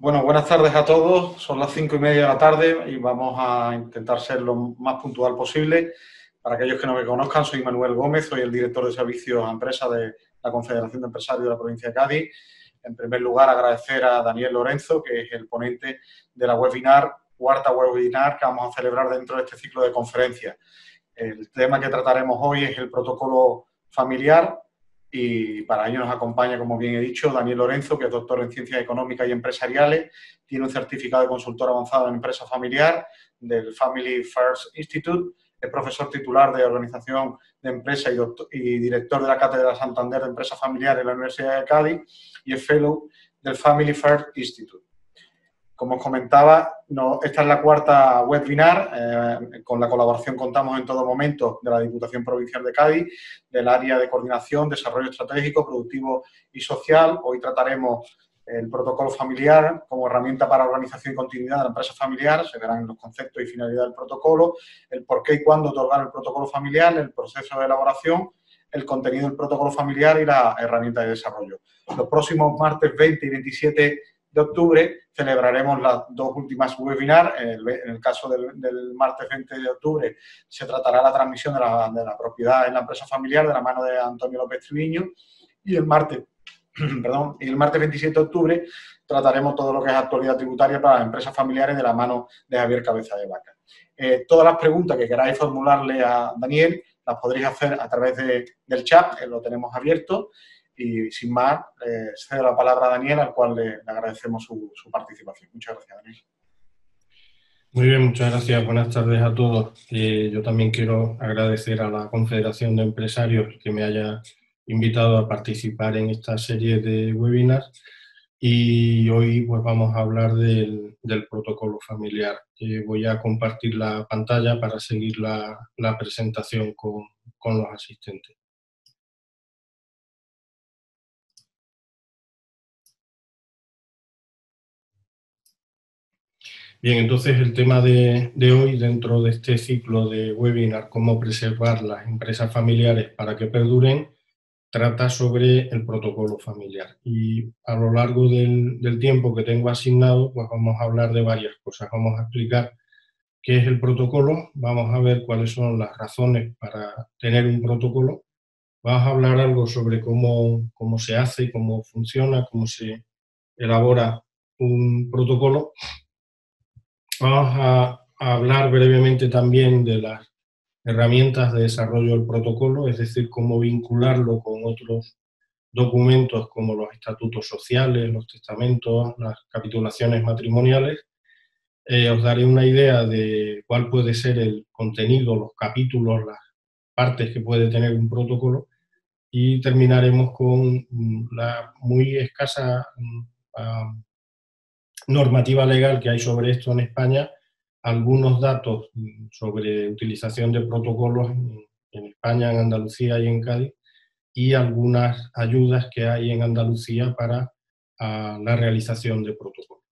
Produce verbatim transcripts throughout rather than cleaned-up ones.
Bueno, buenas tardes a todos. Son las cinco y media de la tarde y vamos a intentar ser lo más puntual posible. Para aquellos que no me conozcan, soy Manuel Gómez, soy el director de servicios a empresa de la Confederación de Empresarios de la provincia de Cádiz. En primer lugar, agradecer a Daniel Lorenzo, que es el ponente de la webinar, cuarta webinar que vamos a celebrar dentro de este ciclo de conferencias. El tema que trataremos hoy es el protocolo familiar. Y para ello nos acompaña, como bien he dicho, Daniel Lorenzo, que es doctor en Ciencias Económicas y Empresariales, tiene un certificado de consultor avanzado en empresa familiar del Family First Institute, es profesor titular de Organización de Empresa y, doctor, y director de la Cátedra Santander de Empresa Familiar en la Universidad de Cádiz y es fellow del Family First Institute. Como os comentaba, no, esta es la cuarta webinar, eh, con la colaboración contamos en todo momento de la Diputación Provincial de Cádiz, del área de coordinación, desarrollo estratégico, productivo y social. Hoy trataremos el protocolo familiar como herramienta para organización y continuidad de la empresa familiar, se verán los conceptos y finalidad del protocolo, el por qué y cuándo otorgar el protocolo familiar, el proceso de elaboración, el contenido del protocolo familiar y la herramienta de desarrollo. Los próximos martes veinte y veintisiete de octubre celebraremos las dos últimas webinars. En el, en el caso del, del martes veinte de octubre se tratará la transmisión de la, de la propiedad en la empresa familiar de la mano de Antonio López Triviño y el martes, perdón, y el martes veintisiete de octubre trataremos todo lo que es actualidad tributaria para las empresas familiares de la mano de Javier Cabeza de Vaca. Eh, todas las preguntas que queráis formularle a Daniel las podréis hacer a través de, del chat, eh, lo tenemos abierto. Y sin más, eh, cedo la palabra a Daniel, al cual le, le agradecemos su, su participación. Muchas gracias, Daniel. Muy bien, muchas gracias. Buenas tardes a todos. Eh, yo también quiero agradecer a la Confederación de Empresarios que me haya invitado a participar en esta serie de webinars y hoy pues vamos a hablar del, del protocolo familiar. Eh, voy a compartir la pantalla para seguir la, la presentación con, con los asistentes. Bien, entonces el tema de, de hoy dentro de este ciclo de webinar, cómo preservar las empresas familiares para que perduren, trata sobre el protocolo familiar. Y a lo largo del, del tiempo que tengo asignado, pues vamos a hablar de varias cosas. Vamos a explicar qué es el protocolo, vamos a ver cuáles son las razones para tener un protocolo, vamos a hablar algo sobre cómo, cómo se hace, cómo funciona, cómo se elabora un protocolo. Vamos a, a hablar brevemente también de las herramientas de desarrollo del protocolo, es decir, cómo vincularlo con otros documentos como los estatutos sociales, los testamentos, las capitulaciones matrimoniales. Eh, os daré una idea de cuál puede ser el contenido, los capítulos, las partes que puede tener un protocolo y terminaremos con la muy escasa uh, normativa legal que hay sobre esto en España, algunos datos sobre utilización de protocolos en, en España, en Andalucía y en Cádiz, y algunas ayudas que hay en Andalucía para uh, la realización de protocolos.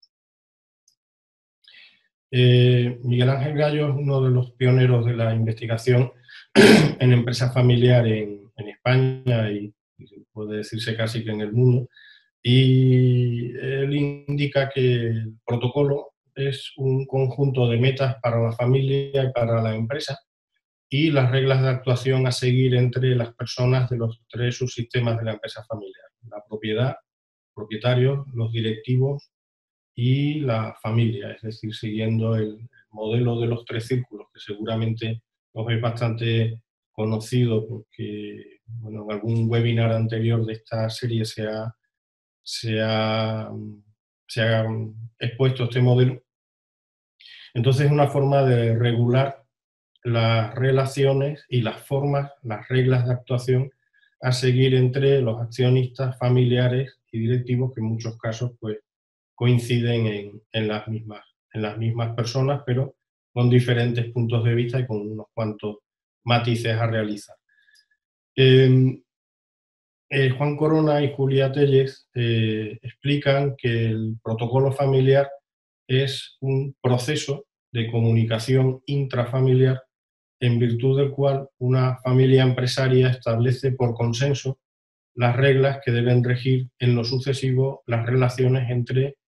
Eh, Miguel Ángel Gallo es uno de los pioneros de la investigación en empresa familiar en, en España y puede decirse casi que en el mundo, y él indica que el protocolo es un conjunto de metas para la familia y para la empresa y las reglas de actuación a seguir entre las personas de los tres subsistemas de la empresa familiar: la propiedad, propietarios, los directivos y la familia, es decir, siguiendo el modelo de los tres círculos, que seguramente os es bastante conocido porque, bueno, en algún webinar anterior de esta serie se ha, se ha, se ha expuesto este modelo. Entonces es una forma de regular las relaciones y las formas, las reglas de actuación a seguir entre los accionistas, familiares y directivos, que en muchos casos pues, coinciden en, en, las mismas, en las mismas personas, pero con diferentes puntos de vista y con unos cuantos matices a realizar. Eh, eh, Juan Corona y Julia Tellez eh, explican que el protocolo familiar es un proceso de comunicación intrafamiliar en virtud del cual una familia empresaria establece por consenso las reglas que deben regir en lo sucesivo las relaciones entre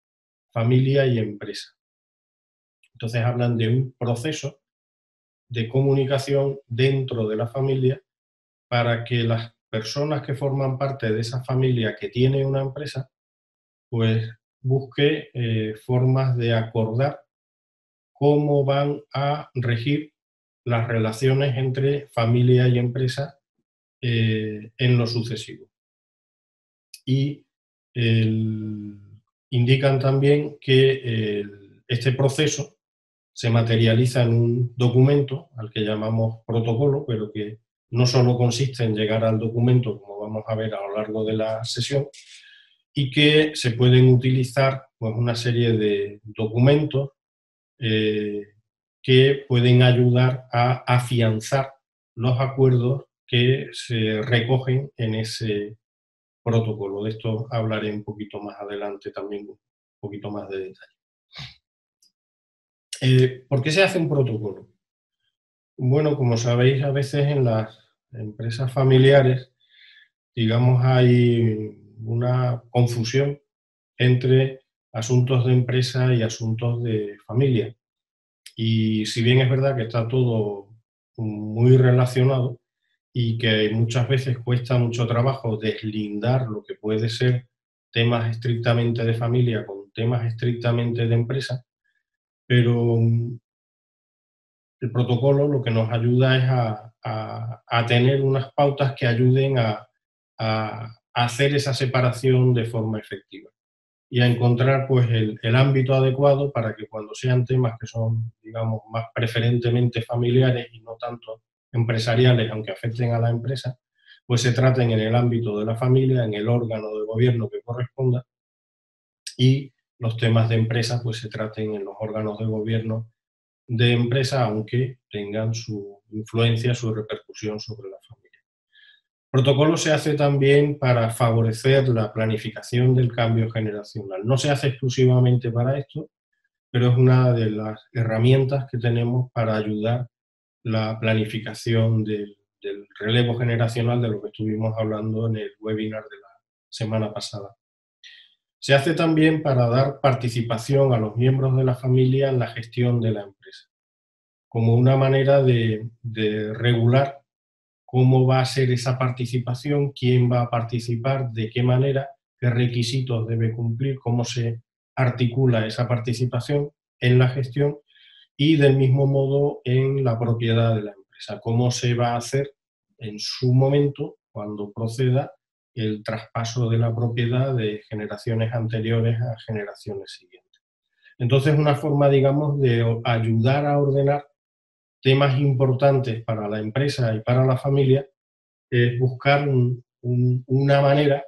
familia y empresa. Entonces hablan de un proceso de comunicación dentro de la familia para que las personas que forman parte de esa familia que tiene una empresa, pues busque eh, formas de acordar cómo van a regir las relaciones entre familia y empresa eh, en lo sucesivo. Y el, indican también que el, este proceso se materializa en un documento al que llamamos protocolo, pero que no solo consiste en llegar al documento, como vamos a ver a lo largo de la sesión, y que se pueden utilizar pues, una serie de documentos eh, que pueden ayudar a afianzar los acuerdos que se recogen en ese protocolo. De esto hablaré un poquito más adelante también, un poquito más de detalle. Eh, ¿Por qué se hace un protocolo? Bueno, como sabéis, a veces en las empresas familiares, digamos, hay una confusión entre asuntos de empresa y asuntos de familia. Y si bien es verdad que está todo muy relacionado y que muchas veces cuesta mucho trabajo deslindar lo que puede ser temas estrictamente de familia con temas estrictamente de empresa, pero el protocolo lo que nos ayuda es a, a, a tener unas pautas que ayuden a, a, a hacer esa separación de forma efectiva y a encontrar pues, el, el ámbito adecuado para que cuando sean temas que son, digamos, más preferentemente familiares y no tanto empresariales, aunque afecten a la empresa, pues se traten en el ámbito de la familia, en el órgano de gobierno que corresponda, y los temas de empresa pues se traten en los órganos de gobierno de empresa, aunque tengan su influencia, su repercusión sobre la familia. El protocolo se hace también para favorecer la planificación del cambio generacional. No se hace exclusivamente para esto, pero es una de las herramientas que tenemos para ayudar la planificación del, del relevo generacional, de lo que estuvimos hablando en el webinar de la semana pasada. Se hace también para dar participación a los miembros de la familia en la gestión de la empresa, como una manera de, de regular cómo va a ser esa participación, quién va a participar, de qué manera, qué requisitos debe cumplir, cómo se articula esa participación en la gestión y del mismo modo en la propiedad de la empresa, cómo se va a hacer en su momento, cuando proceda, el traspaso de la propiedad de generaciones anteriores a generaciones siguientes. Entonces, una forma, digamos, de ayudar a ordenar temas importantes para la empresa y para la familia es buscar un, un, una manera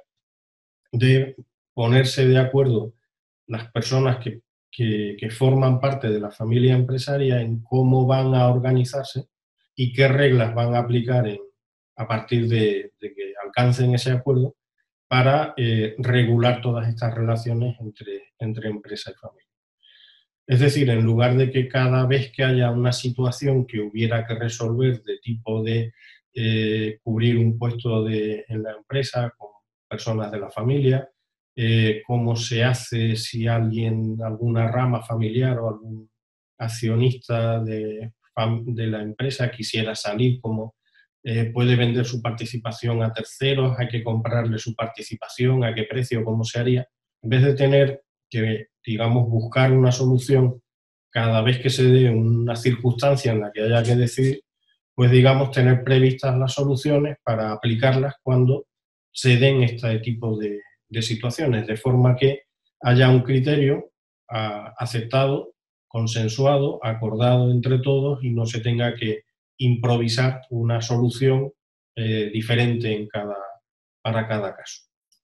de ponerse de acuerdo las personas que, que, que forman parte de la familia empresaria en cómo van a organizarse y qué reglas van a aplicar en, a partir de, de que alcancen ese acuerdo para eh, regular todas estas relaciones entre, entre empresa y familia. Es decir, en lugar de que cada vez que haya una situación que hubiera que resolver de tipo de eh, cubrir un puesto de, en la empresa con personas de la familia, eh, cómo se hace si alguien, alguna rama familiar o algún accionista de, de la empresa quisiera salir, cómo eh, puede vender su participación a terceros, hay que comprarle su participación, a qué precio, cómo se haría, en vez de tener que, digamos, buscar una solución cada vez que se dé una circunstancia en la que haya que decidir, pues, digamos, tener previstas las soluciones para aplicarlas cuando se den este tipo de, de situaciones, de forma que haya un criterio a, aceptado, consensuado, acordado entre todos y no se tenga que improvisar una solución eh, diferente en cada, para cada caso.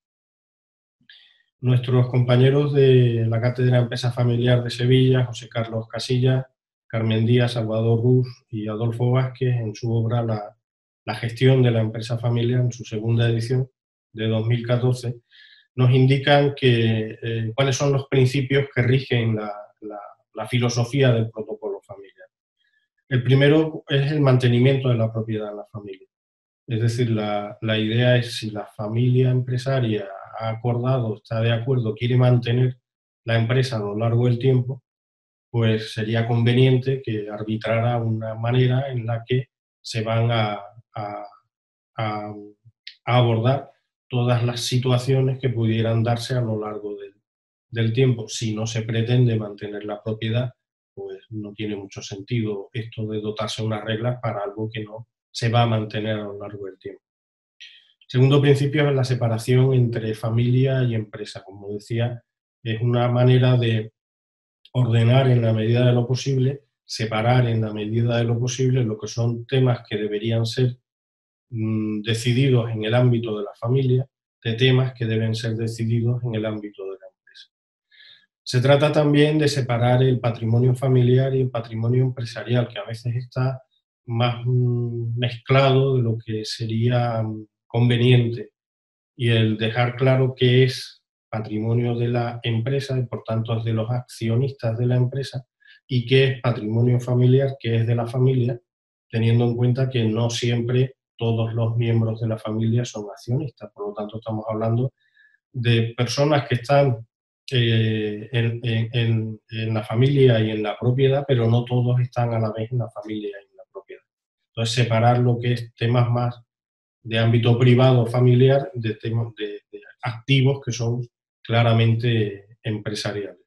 Nuestros compañeros de la Cátedra Empresa Familiar de Sevilla, José Carlos Casillas, Carmen Díaz, Salvador Ruz y Adolfo Vázquez, en su obra La, la gestión de la empresa familiar, en su segunda edición de dos mil catorce, nos indican que, eh, cuáles son los principios que rigen la, la, la filosofía del protocolo familiar. El primero es el mantenimiento de la propiedad en la familia. Es decir, la, la idea es si la familia empresaria ha acordado, está de acuerdo, quiere mantener la empresa a lo largo del tiempo, pues sería conveniente que arbitrara una manera en la que se van a, a, a, a abordar todas las situaciones que pudieran darse a lo largo del, del tiempo. Si no se pretende mantener la propiedad, pues no tiene mucho sentido esto de dotarse de unas reglas para algo que no se va a mantener a lo largo del tiempo. El segundo principio es la separación entre familia y empresa. Como decía, es una manera de ordenar en la medida de lo posible, separar en la medida de lo posible lo que son temas que deberían ser mmm, decididos en el ámbito de la familia, de temas que deben ser decididos en el ámbito de la empresa. Se trata también de separar el patrimonio familiar y el patrimonio empresarial, que a veces está más mmm, mezclado de lo que sería conveniente, y el dejar claro qué es patrimonio de la empresa y por tanto es de los accionistas de la empresa, y qué es patrimonio familiar, que es de la familia, teniendo en cuenta que no siempre todos los miembros de la familia son accionistas. Por lo tanto, estamos hablando de personas que están eh, en, en, en la familia y en la propiedad, pero no todos están a la vez en la familia y en la propiedad. Entonces, separar lo que es temas más de ámbito privado familiar de temas de, de activos que son claramente empresariales.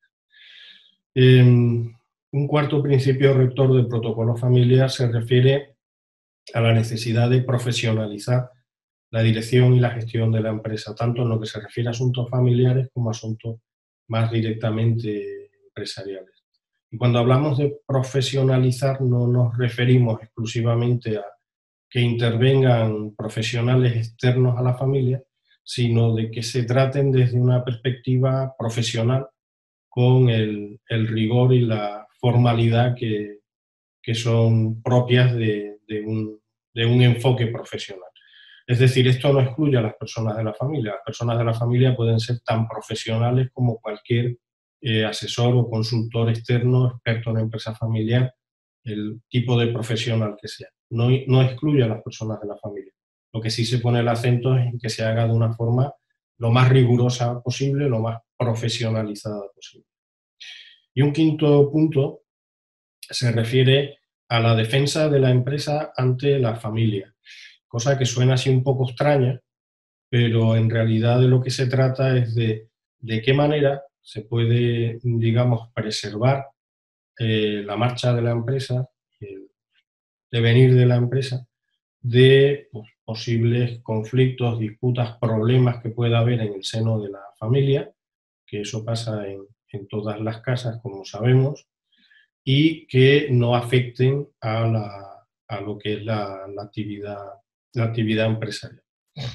Eh, un cuarto principio rector del protocolo familiar se refiere a la necesidad de profesionalizar la dirección y la gestión de la empresa, tanto en lo que se refiere a asuntos familiares como a asuntos más directamente empresariales. Y cuando hablamos de profesionalizar no nos referimos exclusivamente a que intervengan profesionales externos a la familia, sino de que se traten desde una perspectiva profesional con el, el rigor y la formalidad que, que son propias de, de, un, de un enfoque profesional. Es decir, esto no excluye a las personas de la familia. Las personas de la familia pueden ser tan profesionales como cualquier eh, asesor o consultor externo, experto en empresa familiar, el tipo de profesional que sea. No, no excluye a las personas de la familia. Lo que sí se pone el acento es en que se haga de una forma lo más rigurosa posible, lo más profesionalizada posible. Y un quinto punto se refiere a la defensa de la empresa ante la familia, cosa que suena así un poco extraña, pero en realidad de lo que se trata es de de qué manera se puede, digamos, preservar eh, la marcha de la empresa, el devenir de la empresa, de pues, posibles conflictos, disputas, problemas que pueda haber en el seno de la familia, que eso pasa en, en todas las casas, como sabemos, y que no afecten a, la, a lo que es la, la, actividad, la actividad empresarial.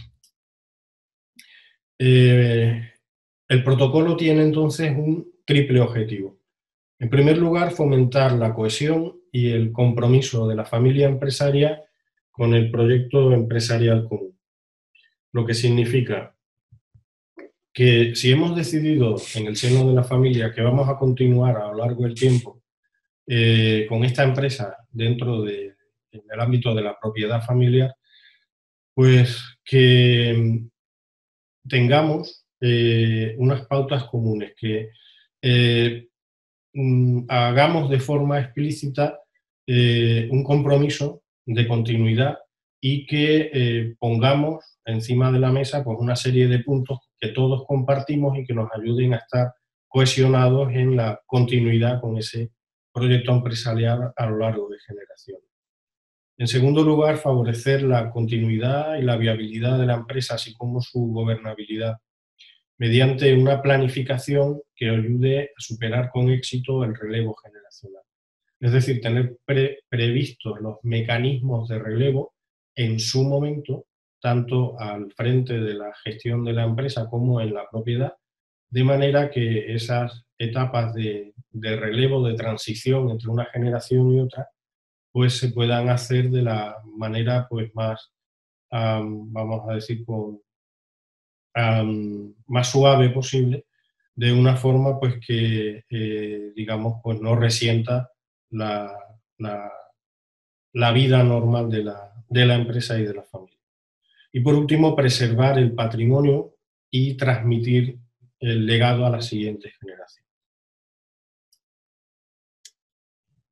Eh, el protocolo tiene entonces un triple objetivo. En primer lugar, fomentar la cohesión y el compromiso de la familia empresaria con el proyecto empresarial común. Lo que significa que si hemos decidido en el seno de la familia que vamos a continuar a lo largo del tiempo eh, con esta empresa dentro de, del ámbito de la propiedad familiar, pues que tengamos eh, unas pautas comunes, que eh, hagamos de forma explícita eh, un compromiso de continuidad y que eh, pongamos encima de la mesa pues, una serie de puntos que todos compartimos y que nos ayuden a estar cohesionados en la continuidad con ese proyecto empresarial a lo largo de generaciones. En segundo lugar, favorecer la continuidad y la viabilidad de la empresa, así como su gobernabilidad, mediante una planificación que ayude a superar con éxito el relevo generacional. Es decir, tener pre previstos los mecanismos de relevo en su momento, tanto al frente de la gestión de la empresa como en la propiedad, de manera que esas etapas de, de relevo, de transición entre una generación y otra, pues se puedan hacer de la manera pues más, um, vamos a decir, con, um, más suave posible, de una forma pues que, eh, digamos, pues no resienta la, la, la vida normal de la, de la empresa y de la familia. Y por último, preservar el patrimonio y transmitir el legado a las siguientes generaciones.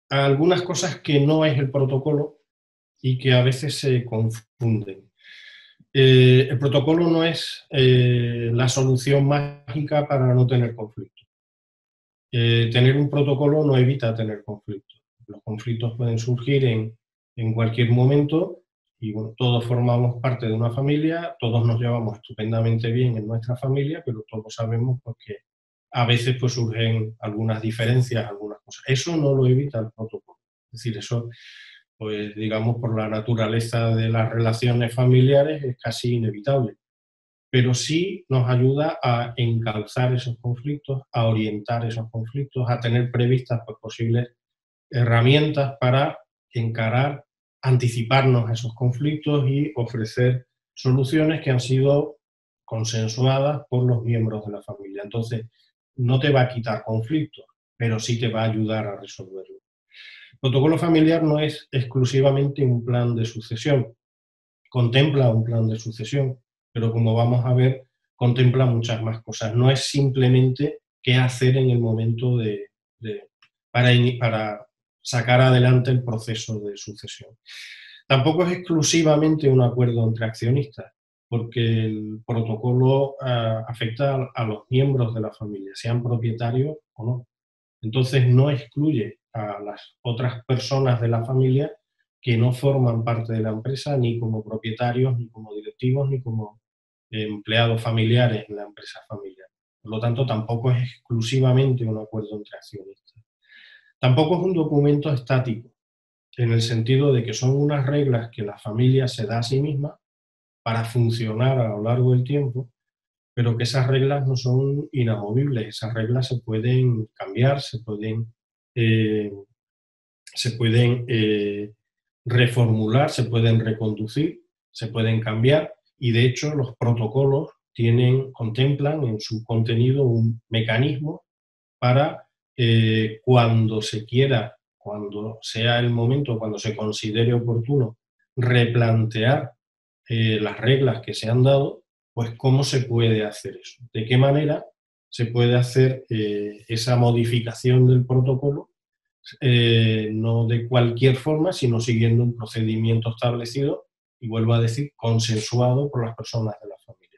algunas cosas que no es el protocolo y que a veces se confunden. Eh, el protocolo no es eh, la solución mágica para no tener conflictos. Eh, tener un protocolo no evita tener conflictos. Los conflictos pueden surgir en, en cualquier momento y bueno, todos formamos parte de una familia, todos nos llevamos estupendamente bien en nuestra familia, pero todos sabemos pues, que a veces pues, surgen algunas diferencias, algunas cosas. Eso no lo evita el protocolo. Es decir, eso, pues digamos, por la naturaleza de las relaciones familiares es casi inevitable. Pero sí nos ayuda a encauzar esos conflictos, a orientar esos conflictos, a tener previstas pues, posibles herramientas para encarar, anticiparnos a esos conflictos y ofrecer soluciones que han sido consensuadas por los miembros de la familia. Entonces, no te va a quitar conflictos, pero sí te va a ayudar a resolverlos. El protocolo familiar no es exclusivamente un plan de sucesión, contempla un plan de sucesión, pero como vamos a ver, contempla muchas más cosas. No es simplemente qué hacer en el momento de, de para, para sacar adelante el proceso de sucesión. Tampoco es exclusivamente un acuerdo entre accionistas, porque el protocolo uh, afecta a, a los miembros de la familia, sean propietarios o no. Entonces no excluye a las otras personas de la familia que no forman parte de la empresa ni como propietarios, ni como directivos, ni como empleados familiares en la empresa familiar. Por lo tanto, tampoco es exclusivamente un acuerdo entre accionistas. Tampoco es un documento estático, en el sentido de que son unas reglas que la familia se da a sí misma para funcionar a lo largo del tiempo, pero que esas reglas no son inamovibles, esas reglas se pueden cambiar, se pueden, eh, se pueden eh, reformular, se pueden reconducir, se pueden cambiar, y de hecho los protocolos tienen, contemplan en su contenido un mecanismo para eh, cuando se quiera, cuando sea el momento, cuando se considere oportuno, replantear eh, las reglas que se han dado, pues cómo se puede hacer eso, de qué manera se puede hacer eh, esa modificación del protocolo, eh, no de cualquier forma, sino siguiendo un procedimiento establecido y, vuelvo a decir, consensuado por las personas de la familia.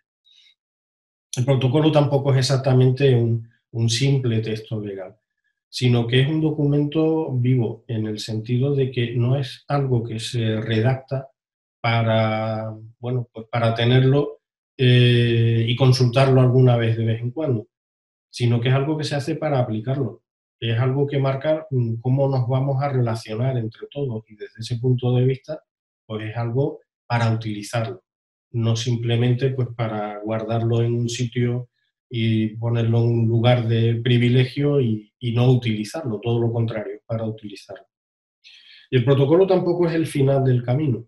El protocolo tampoco es exactamente un, un simple texto legal, sino que es un documento vivo, en el sentido de que no es algo que se redacta para, bueno, pues para tenerlo eh, y consultarlo alguna vez de vez en cuando, sino que es algo que se hace para aplicarlo. Es algo que marca cómo nos vamos a relacionar entre todos, y desde ese punto de vista, pues es algo para utilizarlo, no simplemente pues para guardarlo en un sitio y ponerlo en un lugar de privilegio y, y no utilizarlo, todo lo contrario, para utilizarlo. Y el protocolo tampoco es el final del camino,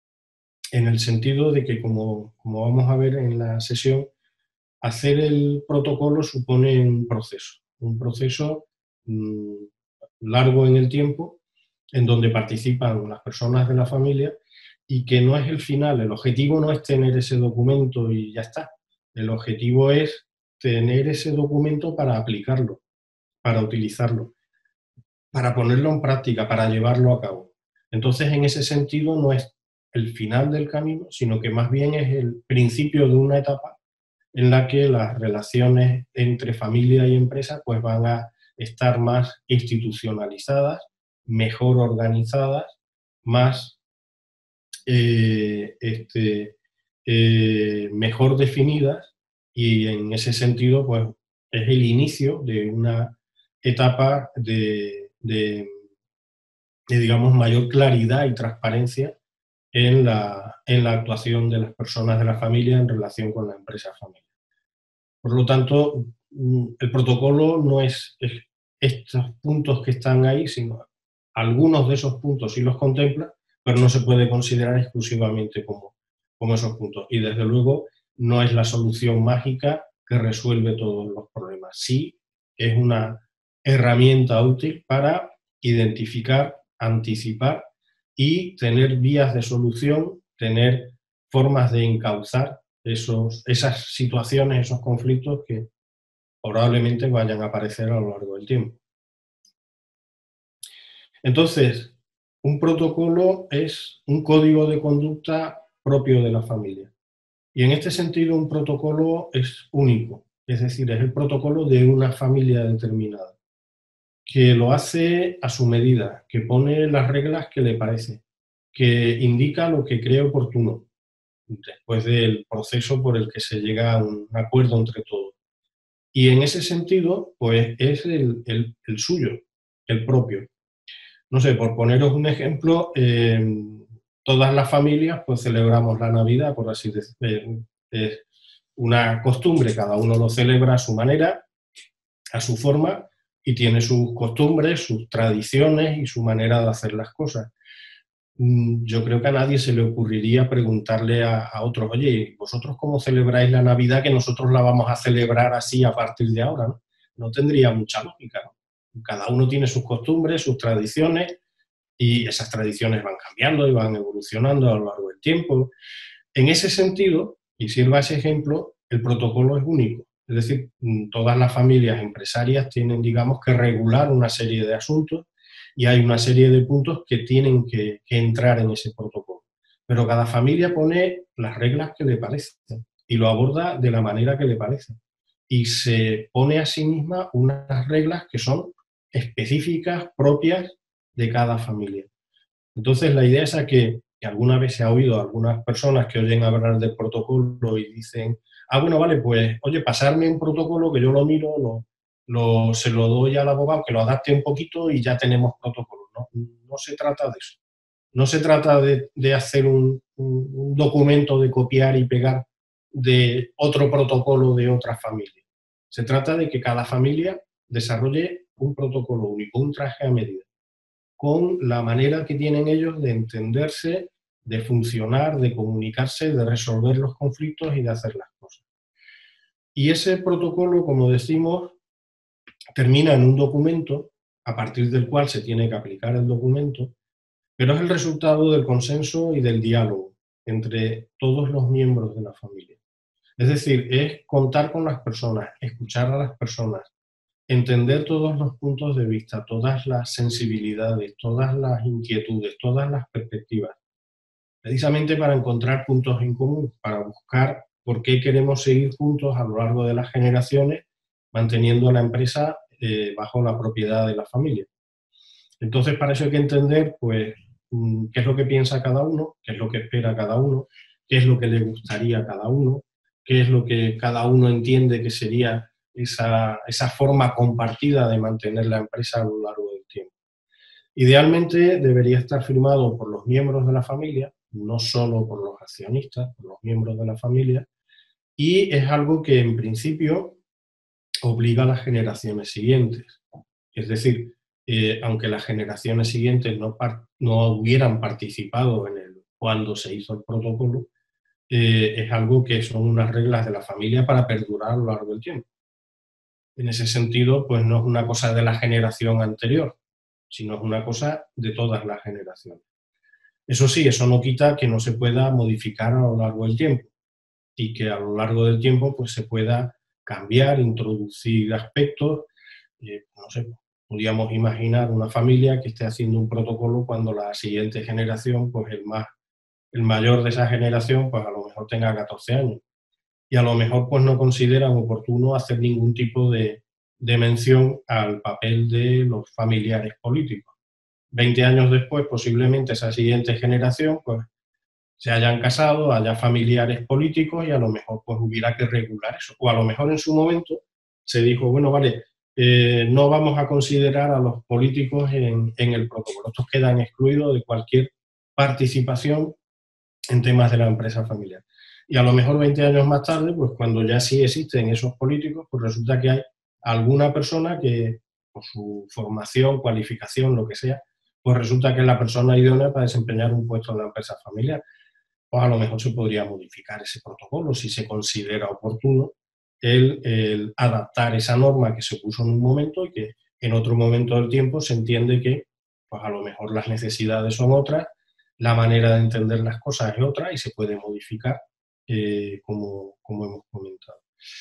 en el sentido de que, como, como vamos a ver en la sesión, hacer el protocolo supone un proceso, un proceso mmm, largo en el tiempo, en donde participan las personas de la familia, y que no es el final. El objetivo no es tener ese documento y ya está. El objetivo es tener ese documento para aplicarlo, para utilizarlo, para ponerlo en práctica, para llevarlo a cabo. Entonces, en ese sentido, no es el final del camino, sino que más bien es el principio de una etapa en la que las relaciones entre familia y empresa pues van a estar más institucionalizadas, mejor organizadas, más eh, este, eh, mejor definidas, y en ese sentido pues es el inicio de una etapa de, de, de digamos, mayor claridad y transparencia en la, en la actuación de las personas de la familia en relación con la empresa familiar. Por lo tanto, el protocolo no es estos puntos que están ahí, sino algunos de esos puntos sí los contempla, pero no se puede considerar exclusivamente como, como esos puntos. Y desde luego no es la solución mágica que resuelve todos los problemas. Sí es una herramienta útil para identificar, anticipar y tener vías de solución, tener formas de encauzar esos, esas situaciones, esos conflictos que probablemente vayan a aparecer a lo largo del tiempo. Entonces, un protocolo es un código de conducta propio de la familia. Y en este sentido, un protocolo es único, es decir, es el protocolo de una familia determinada, que lo hace a su medida, que pone las reglas que le parece, que indica lo que cree oportuno, después del proceso por el que se llega a un acuerdo entre todos. Y en ese sentido, pues es el, el, el suyo, el propio. No sé, por poneros un ejemplo, eh, todas las familias pues celebramos la Navidad, por así decirlo. Es una costumbre, cada uno lo celebra a su manera, a su forma, y tiene sus costumbres, sus tradiciones y su manera de hacer las cosas. Yo creo que a nadie se le ocurriría preguntarle a, a otros, oye, ¿vosotros cómo celebráis la Navidad que nosotros la vamos a celebrar así a partir de ahora? No, no tendría mucha lógica, ¿no? Cada uno tiene sus costumbres, sus tradiciones, y esas tradiciones van cambiando y van evolucionando a lo largo del tiempo. En ese sentido, y sirva ese ejemplo, el protocolo es único. Es decir, todas las familias empresarias tienen, digamos, que regular una serie de asuntos y hay una serie de puntos que tienen que, que entrar en ese protocolo. Pero cada familia pone las reglas que le parecen y lo aborda de la manera que le parece. Y se pone a sí misma unas reglas que son específicas, propias de cada familia. Entonces, la idea es a que, que alguna vez se ha oído a algunas personas que oyen hablar del protocolo y dicen, ah, bueno, vale, pues, oye, pasarme un protocolo que yo lo miro, lo, lo, se lo doy al abogado, que lo adapte un poquito y ya tenemos protocolo. No, no se trata de eso. No se trata de, de hacer un, un, un documento de copiar y pegar de otro protocolo de otra familia. Se trata de que cada familia desarrolle un protocolo único, un traje a medida, con la manera que tienen ellos de entenderse, de funcionar, de comunicarse, de resolver los conflictos y de hacer las cosas. Y ese protocolo, como decimos, termina en un documento a partir del cual se tiene que aplicar el documento, pero es el resultado del consenso y del diálogo entre todos los miembros de la familia. Es decir, es contar con las personas, escuchar a las personas, entender todos los puntos de vista, todas las sensibilidades, todas las inquietudes, todas las perspectivas, precisamente para encontrar puntos en común, para buscar por qué queremos seguir juntos a lo largo de las generaciones, manteniendo la empresa eh, bajo la propiedad de la familia. Entonces, para eso hay que entender, pues, qué es lo que piensa cada uno, qué es lo que espera cada uno, qué es lo que le gustaría a cada uno, qué es lo que cada uno entiende que sería esa, esa forma compartida de mantener la empresa a lo largo del tiempo. Idealmente debería estar firmado por los miembros de la familia, no solo por los accionistas, por los miembros de la familia, y es algo que en principio obliga a las generaciones siguientes. Es decir, eh, aunque las generaciones siguientes no, no hubieran participado en el, cuando se hizo el protocolo, eh, es algo que son unas reglas de la familia para perdurar a lo largo del tiempo. En ese sentido, pues no es una cosa de la generación anterior, sino es una cosa de todas las generaciones. Eso sí, eso no quita que no se pueda modificar a lo largo del tiempo y que a lo largo del tiempo pues se pueda cambiar, introducir aspectos. Eh, no sé, podríamos imaginar una familia que esté haciendo un protocolo cuando la siguiente generación, pues el, más, el mayor de esa generación, pues a lo mejor tenga catorce años. Y a lo mejor pues no consideran oportuno hacer ningún tipo de, de mención al papel de los familiares políticos. Veinte años después, posiblemente esa siguiente generación, pues se hayan casado, haya familiares políticos y a lo mejor pues hubiera que regular eso. O a lo mejor en su momento se dijo, bueno, vale, eh, no vamos a considerar a los políticos en, en el protocolo. Estos quedan excluidos de cualquier participación en temas de la empresa familiar. Y a lo mejor veinte años más tarde, pues cuando ya sí existen esos políticos, pues resulta que hay alguna persona que, por su formación, cualificación, lo que sea, pues resulta que es la persona idónea para desempeñar un puesto en la empresa familiar. Pues a lo mejor se podría modificar ese protocolo si se considera oportuno el, el adaptar esa norma que se puso en un momento y que en otro momento del tiempo se entiende que pues a lo mejor las necesidades son otras, la manera de entender las cosas es otra y se puede modificar eh, como, como hemos comentado.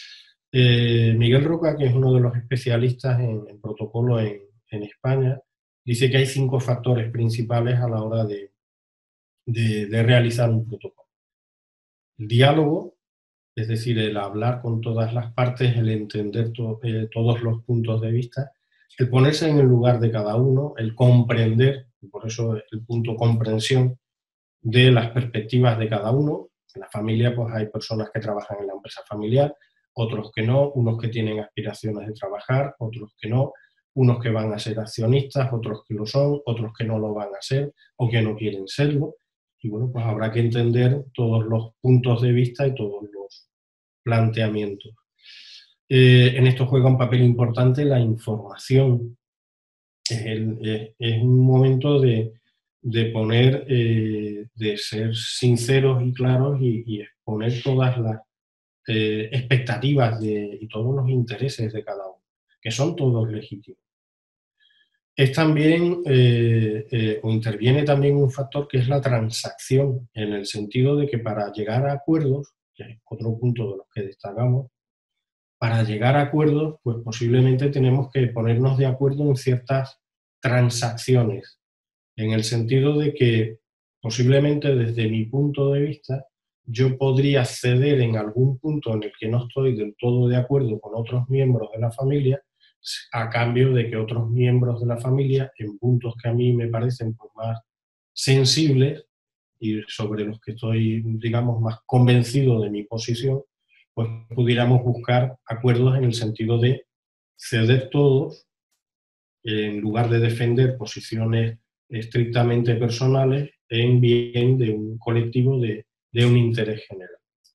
Eh, Miguel Roca, que es uno de los especialistas en, en protocolo en, en España, dice que hay cinco factores principales a la hora de, de, de realizar un protocolo. El diálogo, es decir, el hablar con todas las partes, el entender to, eh, todos los puntos de vista, el ponerse en el lugar de cada uno, el comprender, por eso el punto comprensión de las perspectivas de cada uno. En la familia pues hay personas que trabajan en la empresa familiar, otros que no, unos que tienen aspiraciones de trabajar, otros que no, unos que van a ser accionistas, otros que lo son, otros que no lo van a ser o que no quieren serlo. Y bueno, pues habrá que entender todos los puntos de vista y todos los planteamientos. Eh, en esto juega un papel importante la información. Es, el, es, es un momento de, de poner, eh, de ser sinceros y claros y, y exponer todas las eh, expectativas de, y todos los intereses de cada uno, que son todos legítimos. Es también, eh, eh, o interviene también un factor que es la transacción, en el sentido de que para llegar a acuerdos, que es otro punto de los que destacamos, para llegar a acuerdos, pues posiblemente tenemos que ponernos de acuerdo en ciertas transacciones, en el sentido de que posiblemente desde mi punto de vista yo podría ceder en algún punto en el que no estoy del todo de acuerdo con otros miembros de la familia, a cambio de que otros miembros de la familia, en puntos que a mí me parecen pues, más sensibles y sobre los que estoy, digamos, más convencido de mi posición, pues pudiéramos buscar acuerdos en el sentido de ceder todos, en lugar de defender posiciones estrictamente personales, en bien de un colectivo, de, de un interés general.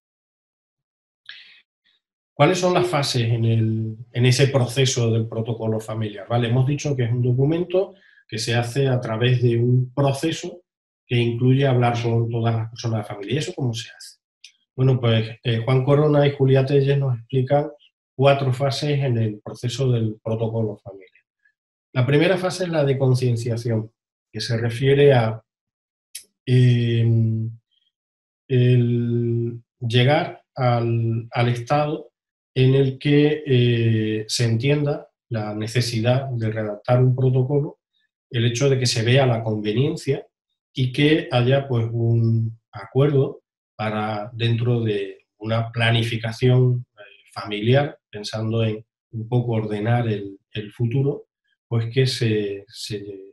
¿Cuáles son las fases en, el, en ese proceso del protocolo familiar? ¿Vale? Hemos dicho que es un documento que se hace a través de un proceso que incluye hablar con todas las personas de la familia. ¿Y eso cómo se hace? Bueno, pues eh, Juan Corona y Julia Telles nos explican cuatro fases en el proceso del protocolo familiar. La primera fase es la de concienciación, que se refiere a eh, el llegar al, al estado en el que eh, se entienda la necesidad de redactar un protocolo, el hecho de que se vea la conveniencia y que haya pues un acuerdo para dentro de una planificación familiar, pensando en un poco ordenar el, el futuro, pues que se, se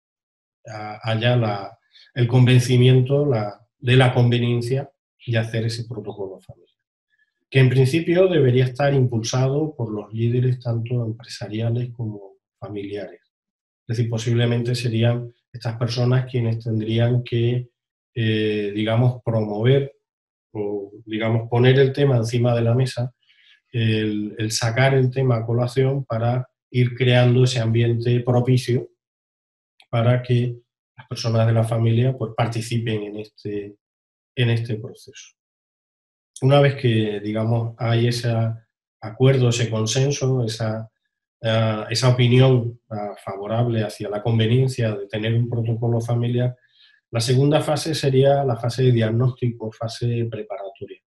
haya la, el convencimiento la, de la conveniencia de hacer ese protocolo familiar, que en principio debería estar impulsado por los líderes tanto empresariales como familiares. Es decir, posiblemente serían estas personas quienes tendrían que, eh, digamos, promover o, digamos, poner el tema encima de la mesa, el, el sacar el tema a colación para ir creando ese ambiente propicio para que las personas de la familia pues, participen en este, en este proceso. Una vez que, digamos, hay ese acuerdo, ese consenso, esa, uh, esa opinión uh, favorable hacia la conveniencia de tener un protocolo familiar, la segunda fase sería la fase de diagnóstico, fase preparatoria,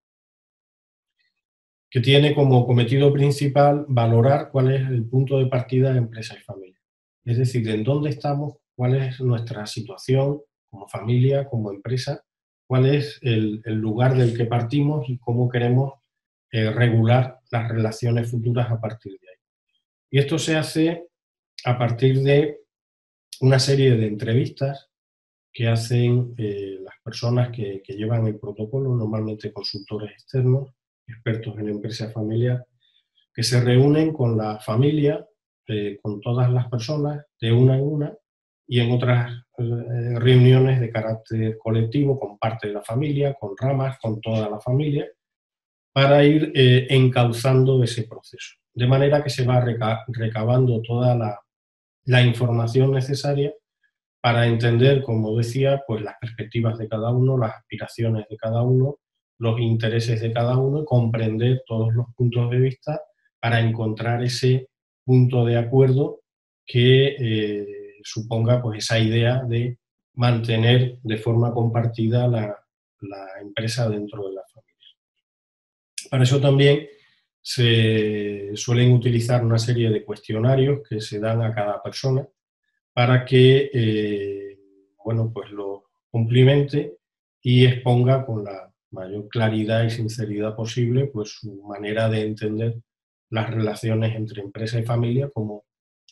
que tiene como cometido principal valorar cuál es el punto de partida de empresa y familia. Es decir, en dónde estamos, cuál es nuestra situación como familia, como empresa, cuál es el, el lugar del que partimos y cómo queremos eh, regular las relaciones futuras a partir de ahí. Y esto se hace a partir de una serie de entrevistas que hacen eh, las personas que, que llevan el protocolo, normalmente consultores externos, expertos en empresa familiar, que se reúnen con la familia, eh, con todas las personas, de una en una, y en otras eh, reuniones de carácter colectivo, con parte de la familia, con ramas, con toda la familia, para ir eh, encauzando ese proceso. De manera que se va reca recabando toda la, la información necesaria para entender, como decía, pues las perspectivas de cada uno, las aspiraciones de cada uno, los intereses de cada uno y comprender todos los puntos de vista para encontrar ese punto de acuerdo que eh, suponga pues, esa idea de mantener de forma compartida la, la empresa dentro de la familia. Para eso también se suelen utilizar una serie de cuestionarios que se dan a cada persona para que eh, bueno, pues lo cumplimente y exponga con la mayor claridad y sinceridad posible pues su manera de entender las relaciones entre empresa y familia, como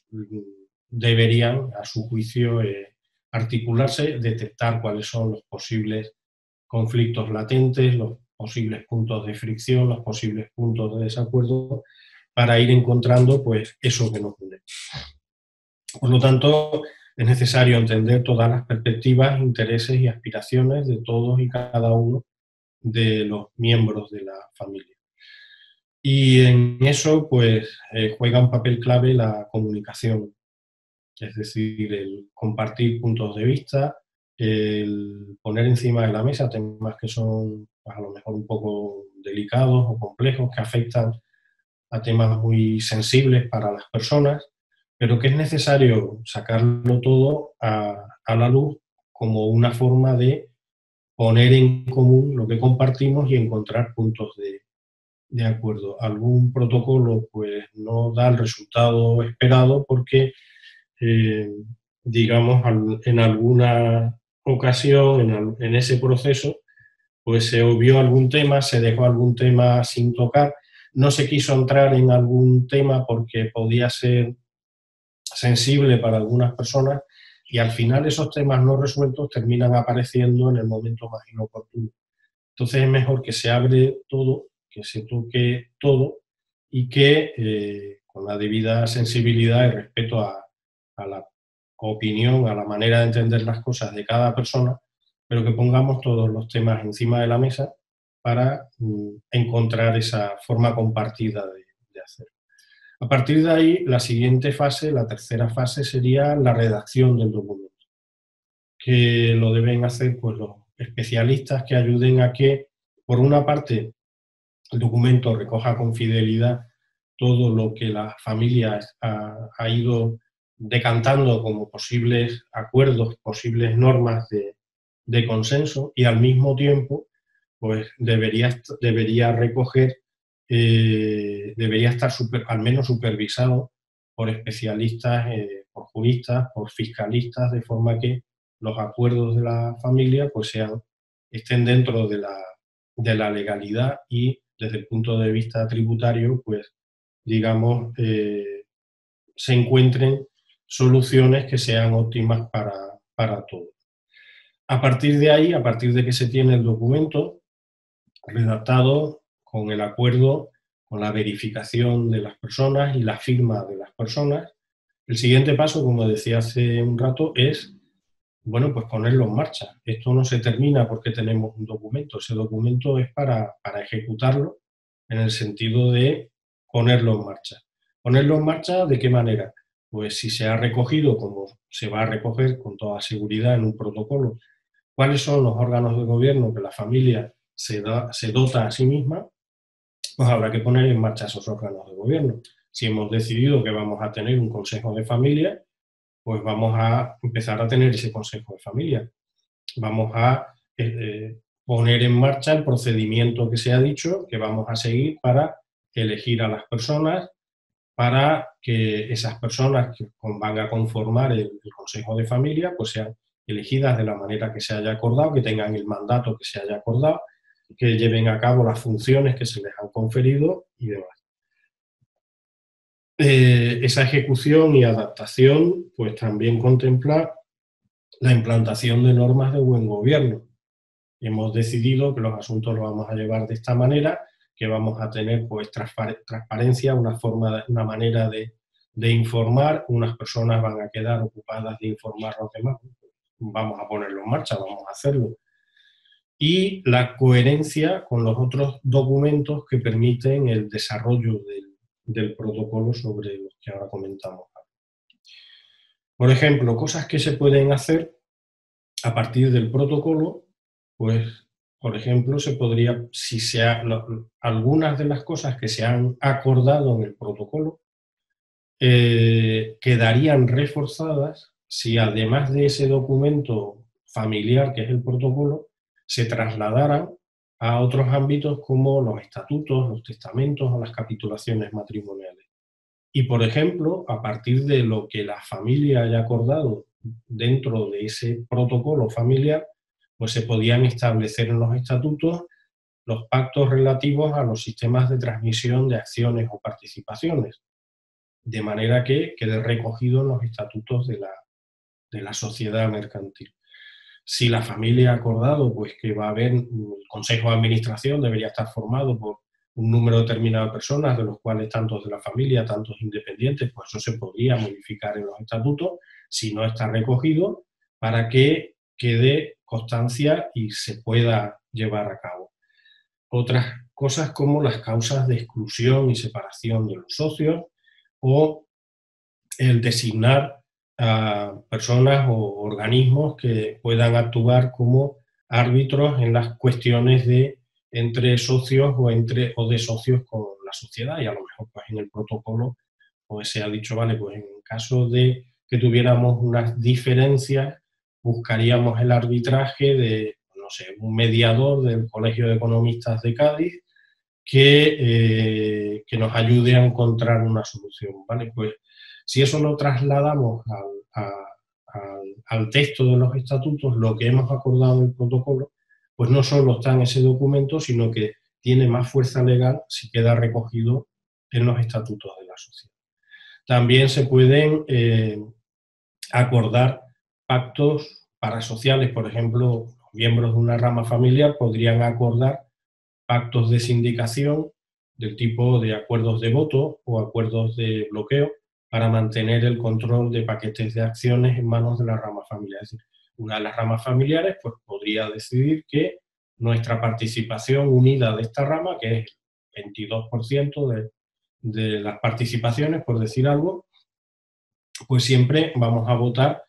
deberían, a su juicio, eh, articularse, detectar cuáles son los posibles conflictos latentes, los posibles puntos de fricción, los posibles puntos de desacuerdo, para ir encontrando pues eso que nos une. Por lo tanto, es necesario entender todas las perspectivas, intereses y aspiraciones de todos y cada uno de los miembros de la familia. Y en eso pues eh, juega un papel clave la comunicación, es decir, el compartir puntos de vista, el poner encima de la mesa temas que son pues, a lo mejor un poco delicados o complejos, que afectan a temas muy sensibles para las personas, pero que es necesario sacarlo todo a, a la luz como una forma de poner en común lo que compartimos y encontrar puntos de, de acuerdo. Algún protocolo pues no da el resultado esperado porque Eh, digamos, en alguna ocasión, en, en ese proceso, pues se obvió algún tema, se dejó algún tema sin tocar, no se quiso entrar en algún tema porque podía ser sensible para algunas personas y al final esos temas no resueltos terminan apareciendo en el momento más inoportuno. Entonces es mejor que se abre todo, que se toque todo y que eh, con la debida sensibilidad y respeto a, a la opinión, a la manera de entender las cosas de cada persona, pero que pongamos todos los temas encima de la mesa para mm, encontrar esa forma compartida de, de hacer. A partir de ahí, la siguiente fase, la tercera fase, sería la redacción del documento, que lo deben hacer pues, los especialistas que ayuden a que, por una parte, el documento recoja con fidelidad todo lo que la familia ha, ha ido decantando como posibles acuerdos, posibles normas de, de consenso, y al mismo tiempo pues debería, debería recoger, eh, debería estar super, al menos supervisado por especialistas, eh, por juristas, por fiscalistas, de forma que los acuerdos de la familia pues sean, estén dentro de la, de la legalidad y desde el punto de vista tributario, pues digamos, eh, se encuentren soluciones que sean óptimas para, para todos. A partir de ahí, a partir de que se tiene el documento redactado con el acuerdo, con la verificación de las personas y la firma de las personas, el siguiente paso, como decía hace un rato, es, bueno, pues ponerlo en marcha. Esto no se termina porque tenemos un documento, ese documento es para, para ejecutarlo en el sentido de ponerlo en marcha. ¿Ponerlo en marcha de qué manera? Pues si se ha recogido, como se va a recoger con toda seguridad en un protocolo, cuáles son los órganos de gobierno que la familia se, da, se dota a sí misma, pues habrá que poner en marcha esos órganos de gobierno. Si hemos decidido que vamos a tener un consejo de familia, pues vamos a empezar a tener ese consejo de familia. Vamos a eh, poner en marcha el procedimiento que se ha dicho que vamos a seguir para elegir a las personas, para que esas personas que van a conformar el, el consejo de familia pues sean elegidas de la manera que se haya acordado, que tengan el mandato que se haya acordado, que lleven a cabo las funciones que se les han conferido y demás. Eh, esa ejecución y adaptación pues también contempla la implantación de normas de buen gobierno. Hemos decidido que los asuntos los vamos a llevar de esta manera, que vamos a tener pues transparencia, una, forma, una manera de, de informar, unas personas van a quedar ocupadas de informar a los demás, vamos a ponerlo en marcha, vamos a hacerlo. Y la coherencia con los otros documentos que permiten el desarrollo del, del protocolo sobre los que ahora comentamos. Por ejemplo, cosas que se pueden hacer a partir del protocolo, pues, por ejemplo, se podría, si se ha, lo, algunas de las cosas que se han acordado en el protocolo eh, quedarían reforzadas si además de ese documento familiar que es el protocolo, se trasladaran a otros ámbitos como los estatutos, los testamentos o las capitulaciones matrimoniales. Y, por ejemplo, a partir de lo que la familia haya acordado dentro de ese protocolo familiar, pues se podían establecer en los estatutos los pactos relativos a los sistemas de transmisión de acciones o participaciones, de manera que quede recogido en los estatutos de la, de la sociedad mercantil. Si la familia ha acordado pues, que va a haber un consejo de administración, debería estar formado por un número determinado de personas, de los cuales tantos de la familia, tantos independientes, pues eso se podría modificar en los estatutos si no está recogido, para que quede constancia y se pueda llevar a cabo. Otras cosas como las causas de exclusión y separación de los socios, o el designar a personas o organismos que puedan actuar como árbitros en las cuestiones de entre socios o, entre, o de socios con la sociedad, y a lo mejor pues, en el protocolo pues, se ha dicho, vale, pues en caso de que tuviéramos unas diferencias, buscaríamos el arbitraje de, no sé, un mediador del Colegio de Economistas de Cádiz que, eh, que nos ayude a encontrar una solución, ¿vale? Pues si eso lo trasladamos al, a, al, al texto de los estatutos, lo que hemos acordado en el protocolo, pues no solo está en ese documento, sino que tiene más fuerza legal si queda recogido en los estatutos de la sociedad. También se pueden eh, acordar pactos parasociales, por ejemplo, los miembros de una rama familiar podrían acordar pactos de sindicación del tipo de acuerdos de voto o acuerdos de bloqueo para mantener el control de paquetes de acciones en manos de la rama familiar. Es decir, una de las ramas familiares pues, podría decidir que nuestra participación unida de esta rama, que es el veintidós por ciento de, de las participaciones, por decir algo, pues siempre vamos a votar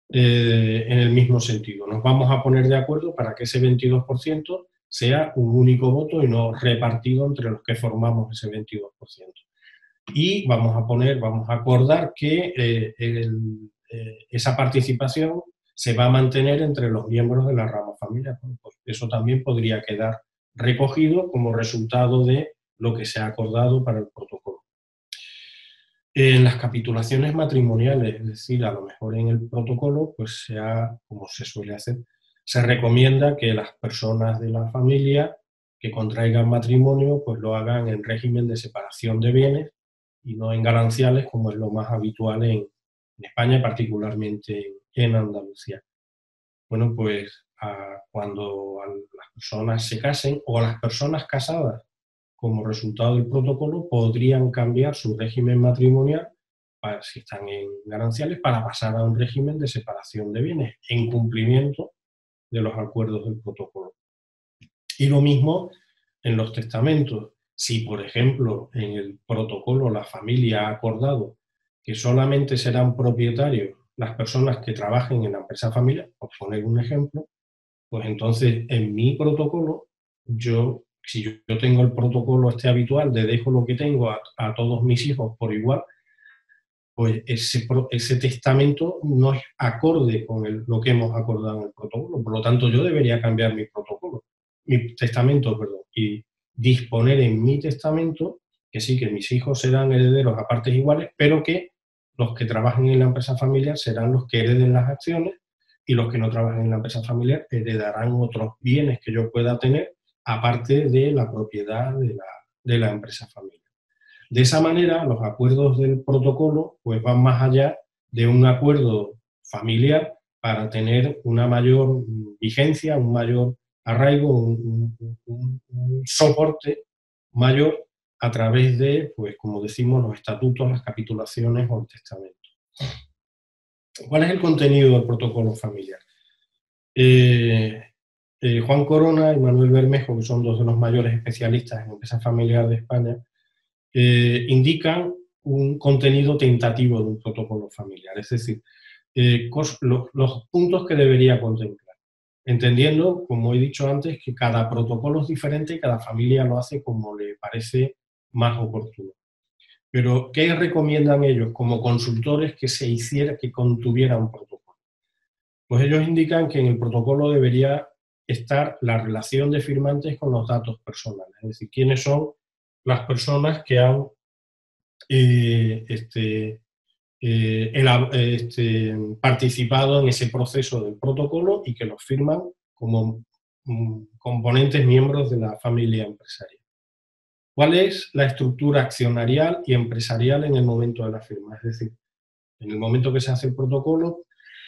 eh, en el mismo sentido. Nos vamos a poner de acuerdo para que ese veintidós por ciento sea un único voto y no repartido entre los que formamos ese veintidós por ciento. Y vamos a poner, vamos a acordar que eh, el, eh, esa participación se va a mantener entre los miembros de la rama familiar. Pues eso también podría quedar recogido como resultado de lo que se ha acordado para el protocolo. En las capitulaciones matrimoniales, es decir, a lo mejor en el protocolo, pues sea, como se suele hacer, se recomienda que las personas de la familia que contraigan matrimonio, pues lo hagan en régimen de separación de bienes y no en gananciales, como es lo más habitual en, en España, particularmente en Andalucía. Bueno, pues a, cuando a las personas se casen, o a las personas casadas, como resultado del protocolo, podrían cambiar su régimen matrimonial, para, si están en gananciales, para pasar a un régimen de separación de bienes, en cumplimiento de los acuerdos del protocolo. Y lo mismo en los testamentos. Si, por ejemplo, en el protocolo la familia ha acordado que solamente serán propietarios las personas que trabajen en la empresa familiar, por poner un ejemplo, pues entonces en mi protocolo, yo, si yo, yo tengo el protocolo este habitual de dejo lo que tengo a, a todos mis hijos por igual, pues ese, ese testamento no es acorde con el, lo que hemos acordado en el protocolo. Por lo tanto, yo debería cambiar mi protocolo, mi testamento, perdón, y disponer en mi testamento que sí, que mis hijos serán herederos a partes iguales, pero que los que trabajen en la empresa familiar serán los que hereden las acciones, y los que no trabajen en la empresa familiar heredarán otros bienes que yo pueda tener, aparte de la propiedad de la, de la empresa familiar. De esa manera, los acuerdos del protocolo pues, van más allá de un acuerdo familiar para tener una mayor vigencia, un mayor arraigo, un, un, un, un soporte mayor a través de, pues como decimos, los estatutos, las capitulaciones o el testamento. ¿Cuál es el contenido del protocolo familiar? Eh, eh, Juan Corona y Manuel Bermejo, que son dos de los mayores especialistas en empresa familiar de España, eh, indican un contenido tentativo de un protocolo familiar, es decir, eh, los, los puntos que debería contemplar, entendiendo, como he dicho antes, que cada protocolo es diferente y cada familia lo hace como le parece más oportuno. Pero, ¿qué recomiendan ellos como consultores que se hiciera, que contuviera un protocolo? Pues ellos indican que en el protocolo debería estar la relación de firmantes con los datos personales, es decir, quiénes son las personas que han eh, este, eh, el, este, participado en ese proceso del protocolo y que los firman como mm, componentes miembros de la familia empresarial. ¿Cuál es la estructura accionarial y empresarial en el momento de la firma? Es decir, en el momento que se hace el protocolo,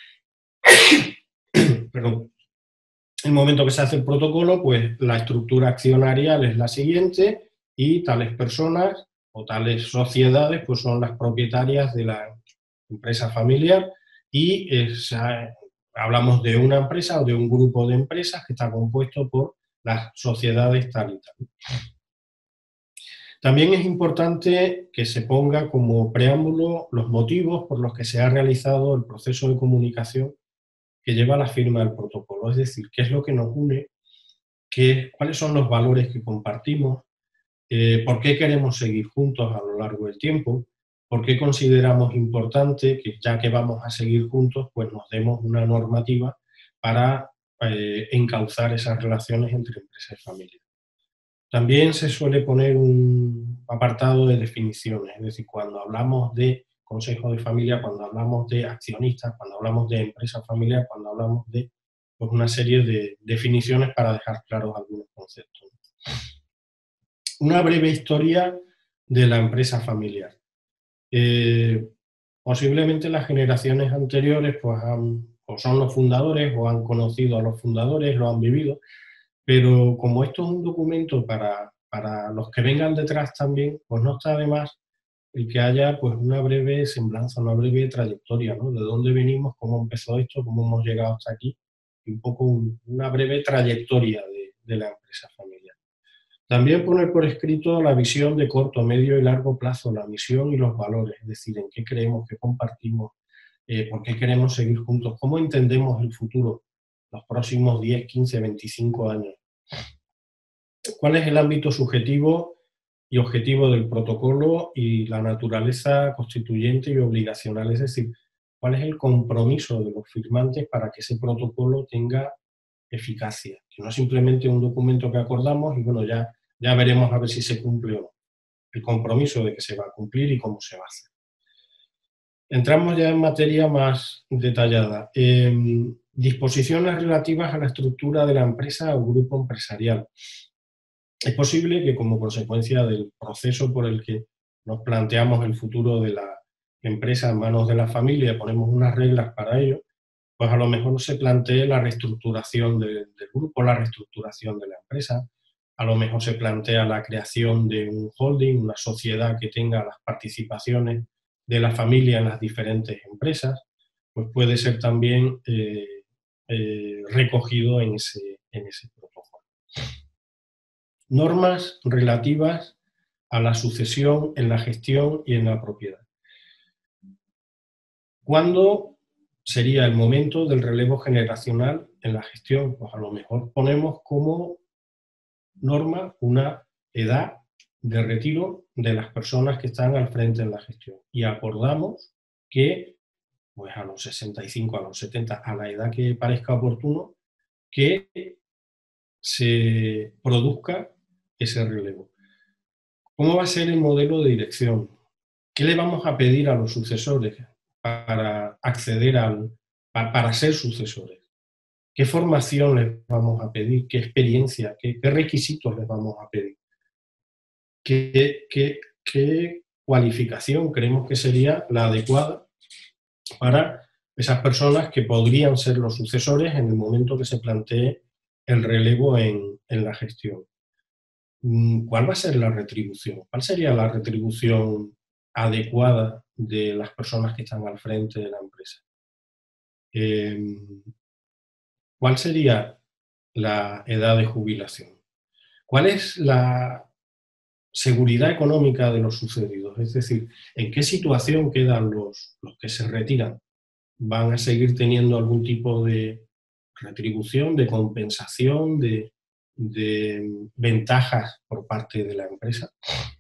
perdón, en el momento que se hace el protocolo, pues la estructura accionarial es la siguiente y tales personas o tales sociedades pues son las propietarias de la empresa familiar y es, hablamos de una empresa o de un grupo de empresas que está compuesto por las sociedades tal y tal. También es importante que se ponga como preámbulo los motivos por los que se ha realizado el proceso de comunicación que lleva a la firma del protocolo, es decir, qué es lo que nos une, qué, cuáles son los valores que compartimos, eh, por qué queremos seguir juntos a lo largo del tiempo, por qué consideramos importante que ya que vamos a seguir juntos, pues nos demos una normativa para eh, encauzar esas relaciones entre empresa y familia. También se suele poner un apartado de definiciones, es decir, cuando hablamos de consejo de familia, cuando hablamos de accionistas, cuando hablamos de empresa familiar, cuando hablamos de pues, una serie de definiciones para dejar claros algunos conceptos. Una breve historia de la empresa familiar. Eh, posiblemente las generaciones anteriores pues, han, o son los fundadores o han conocido a los fundadores, lo han vivido, pero como esto es un documento para, para los que vengan detrás también, pues no está de más el que haya pues una breve semblanza, una breve trayectoria, ¿no? De dónde venimos, cómo empezó esto, cómo hemos llegado hasta aquí, y un poco un, una breve trayectoria de, de la empresa familiar. También poner por escrito la visión de corto, medio y largo plazo, la misión y los valores, es decir, en qué creemos, qué compartimos, eh, por qué queremos seguir juntos, cómo entendemos el futuro, los próximos diez, quince, veinticinco años. ¿Cuál es el ámbito subjetivo y objetivo del protocolo y la naturaleza constituyente y obligacional? Es decir, ¿cuál es el compromiso de los firmantes para que ese protocolo tenga eficacia? Que no es simplemente un documento que acordamos y bueno, ya, ya veremos a ver si se cumple o no. El compromiso de que se va a cumplir y cómo se va a hacer. Entramos ya en materia más detallada. Eh, disposiciones relativas a la estructura de la empresa o grupo empresarial. Es posible que como consecuencia del proceso por el que nos planteamos el futuro de la empresa en manos de la familia, ponemos unas reglas para ello, pues a lo mejor se plantee la reestructuración de, del grupo, la reestructuración de la empresa, a lo mejor se plantea la creación de un holding, una sociedad que tenga las participaciones de la familia en las diferentes empresas, pues puede ser también eh, eh, recogido en ese, en ese protocolo. Normas relativas a la sucesión en la gestión y en la propiedad. ¿Cuándo sería el momento del relevo generacional en la gestión? Pues a lo mejor ponemos como norma una edad de retiro de las personas que están al frente en la gestión y acordamos que pues a los sesenta y cinco, a los setenta, a la edad que parezca oportuno, que se produzca ese relevo. ¿Cómo va a ser el modelo de dirección? ¿Qué le vamos a pedir a los sucesores para acceder al, para ser sucesores? ¿Qué formación les vamos a pedir? ¿Qué experiencia? ¿Qué, qué requisitos les vamos a pedir? ¿Qué, qué, qué cualificación creemos que sería la adecuada para esas personas que podrían ser los sucesores en el momento que se plantee el relevo en, en la gestión? ¿Cuál va a ser la retribución? ¿Cuál sería la retribución adecuada de las personas que están al frente de la empresa? Eh, ¿Cuál sería la edad de jubilación? ¿Cuál es la seguridad económica de los sucedidos? Es decir, ¿en qué situación quedan los, los que se retiran? ¿Van a seguir teniendo algún tipo de retribución, de compensación, de, de ventajas por parte de la empresa?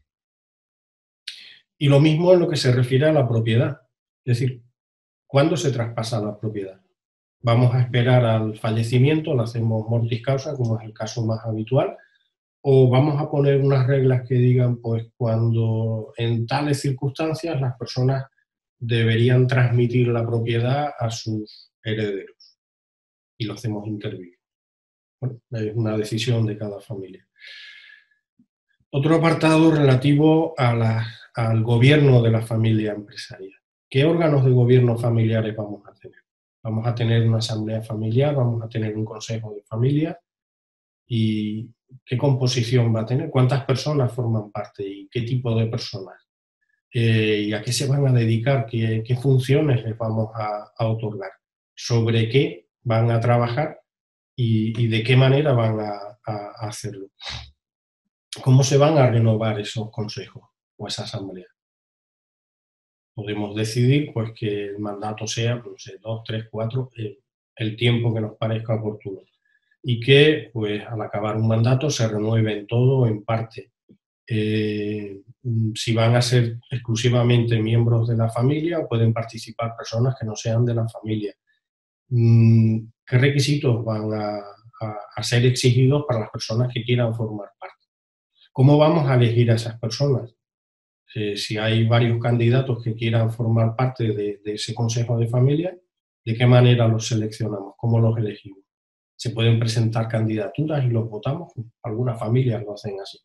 Y lo mismo en lo que se refiere a la propiedad. Es decir, ¿cuándo se traspasa la propiedad? Vamos a esperar al fallecimiento, lo hacemos mortis causa, como es el caso más habitual, o vamos a poner unas reglas que digan, pues cuando en tales circunstancias las personas deberían transmitir la propiedad a sus herederos y lo hacemos intervir. Bueno, es una decisión de cada familia. Otro apartado relativo a la, al gobierno de la familia empresarial. ¿Qué órganos de gobierno familiares vamos a tener? Vamos a tener una asamblea familiar, vamos a tener un consejo de familia, y qué composición va a tener, cuántas personas forman parte y qué tipo de personas, eh, y a qué se van a dedicar, qué, qué funciones les vamos a, a otorgar, sobre qué van a trabajar y, y de qué manera van a, a, a hacerlo. ¿Cómo se van a renovar esos consejos o esa asamblea? Podemos decidir pues, que el mandato sea, pues, no sé, dos, tres, cuatro, eh, el tiempo que nos parezca oportuno. Y que, pues, al acabar un mandato se renueve en todo o en parte. Eh, si van a ser exclusivamente miembros de la familia o pueden participar personas que no sean de la familia. ¿Qué requisitos van a, a, a ser exigidos para las personas que quieran formar parte? ¿Cómo vamos a elegir a esas personas? Eh, si hay varios candidatos que quieran formar parte de, de ese consejo de familia, ¿de qué manera los seleccionamos? ¿Cómo los elegimos? ¿Se pueden presentar candidaturas y los votamos? Algunas familias lo hacen así.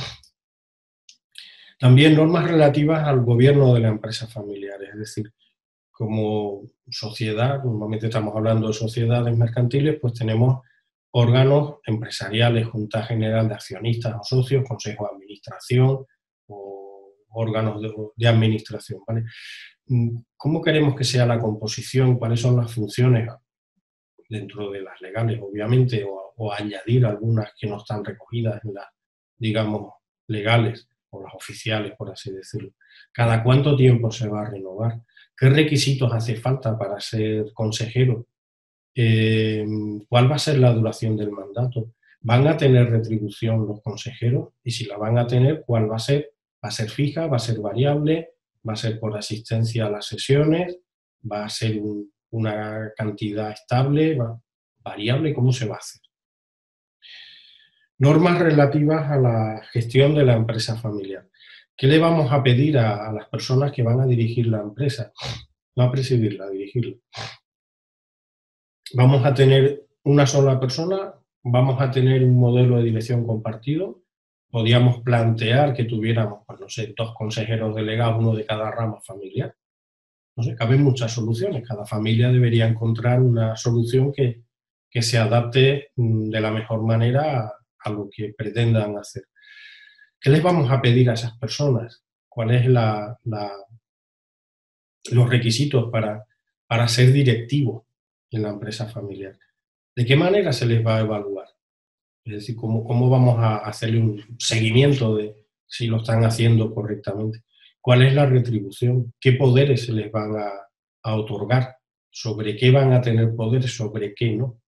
También normas relativas al gobierno de la empresa familiar, es decir, como sociedad, normalmente estamos hablando de sociedades mercantiles, pues tenemos órganos empresariales, Junta General de Accionistas o Socios, Consejo de Administración o órganos de, de administración, ¿vale? ¿Cómo queremos que sea la composición? ¿Cuáles son las funciones dentro de las legales, obviamente, o, o añadir algunas que no están recogidas en las, digamos, legales o las oficiales, por así decirlo? ¿Cada cuánto tiempo se va a renovar? ¿Qué requisitos hace falta para ser consejero? Eh, ¿Cuál va a ser la duración del mandato? ¿Van a tener retribución los consejeros? Y si la van a tener, ¿cuál va a ser? ¿Va a ser fija? ¿Va a ser variable? ¿Va a ser por asistencia a las sesiones? ¿Va a ser un, una cantidad estable? ¿Va, variable? ¿Cómo se va a hacer? Normas relativas a la gestión de la empresa familiar. ¿Qué le vamos a pedir a, a las personas que van a dirigir la empresa? No a presidirla, a dirigirla. Vamos a tener una sola persona, vamos a tener un modelo de dirección compartido. Podríamos plantear que tuviéramos, pues no sé, dos consejeros delegados, uno de cada rama familiar. No sé, caben muchas soluciones. Cada familia debería encontrar una solución que, que se adapte de la mejor manera a, a lo que pretendan hacer. ¿Qué les vamos a pedir a esas personas? ¿Cuáles son la, la, los requisitos para, para ser directivos en la empresa familiar? ¿De qué manera se les va a evaluar? Es decir, ¿cómo, cómo vamos a hacerle un seguimiento de si lo están haciendo correctamente? ¿Cuál es la retribución? ¿Qué poderes se les van a, a otorgar? ¿Sobre qué van a tener poderes? ¿Sobre qué no?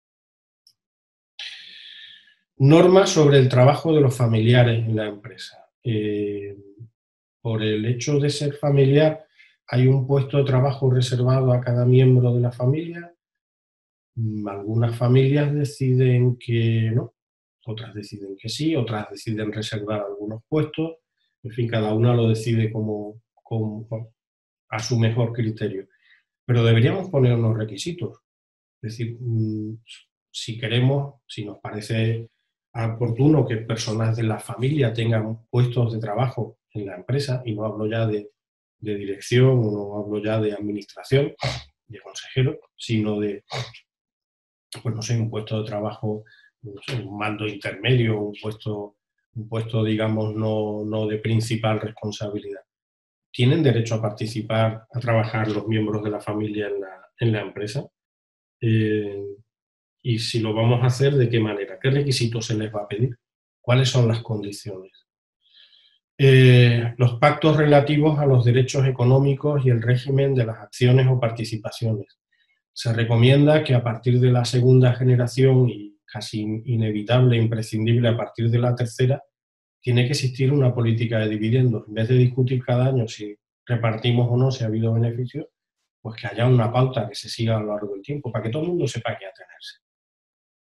Normas sobre el trabajo de los familiares en la empresa. Eh, por el hecho de ser familiar, hay un puesto de trabajo reservado a cada miembro de la familia. Algunas familias deciden que no, otras deciden que sí, otras deciden reservar algunos puestos. En fin, cada una lo decide como, como a su mejor criterio. Pero deberíamos poner unos requisitos. Es decir, si queremos, si nos parece oportuno que personas de la familia tengan puestos de trabajo en la empresa, y no hablo ya de, de dirección, o no hablo ya de administración, de consejero, sino de, pues no sé, un puesto de trabajo, no sé, un mando intermedio, un puesto, un puesto digamos, no, no de principal responsabilidad. ¿Tienen derecho a participar, a trabajar los miembros de la familia en la, en la empresa? Eh, y si lo vamos a hacer, ¿de qué manera? ¿Qué requisitos se les va a pedir? ¿Cuáles son las condiciones? Eh, los pactos relativos a los derechos económicos y el régimen de las acciones o participaciones. Se recomienda que a partir de la segunda generación, y casi inevitable, imprescindible a partir de la tercera, tiene que existir una política de dividendos. En vez de discutir cada año si repartimos o no, si ha habido beneficios, pues que haya una pauta que se siga a lo largo del tiempo, para que todo el mundo sepa qué atenerse.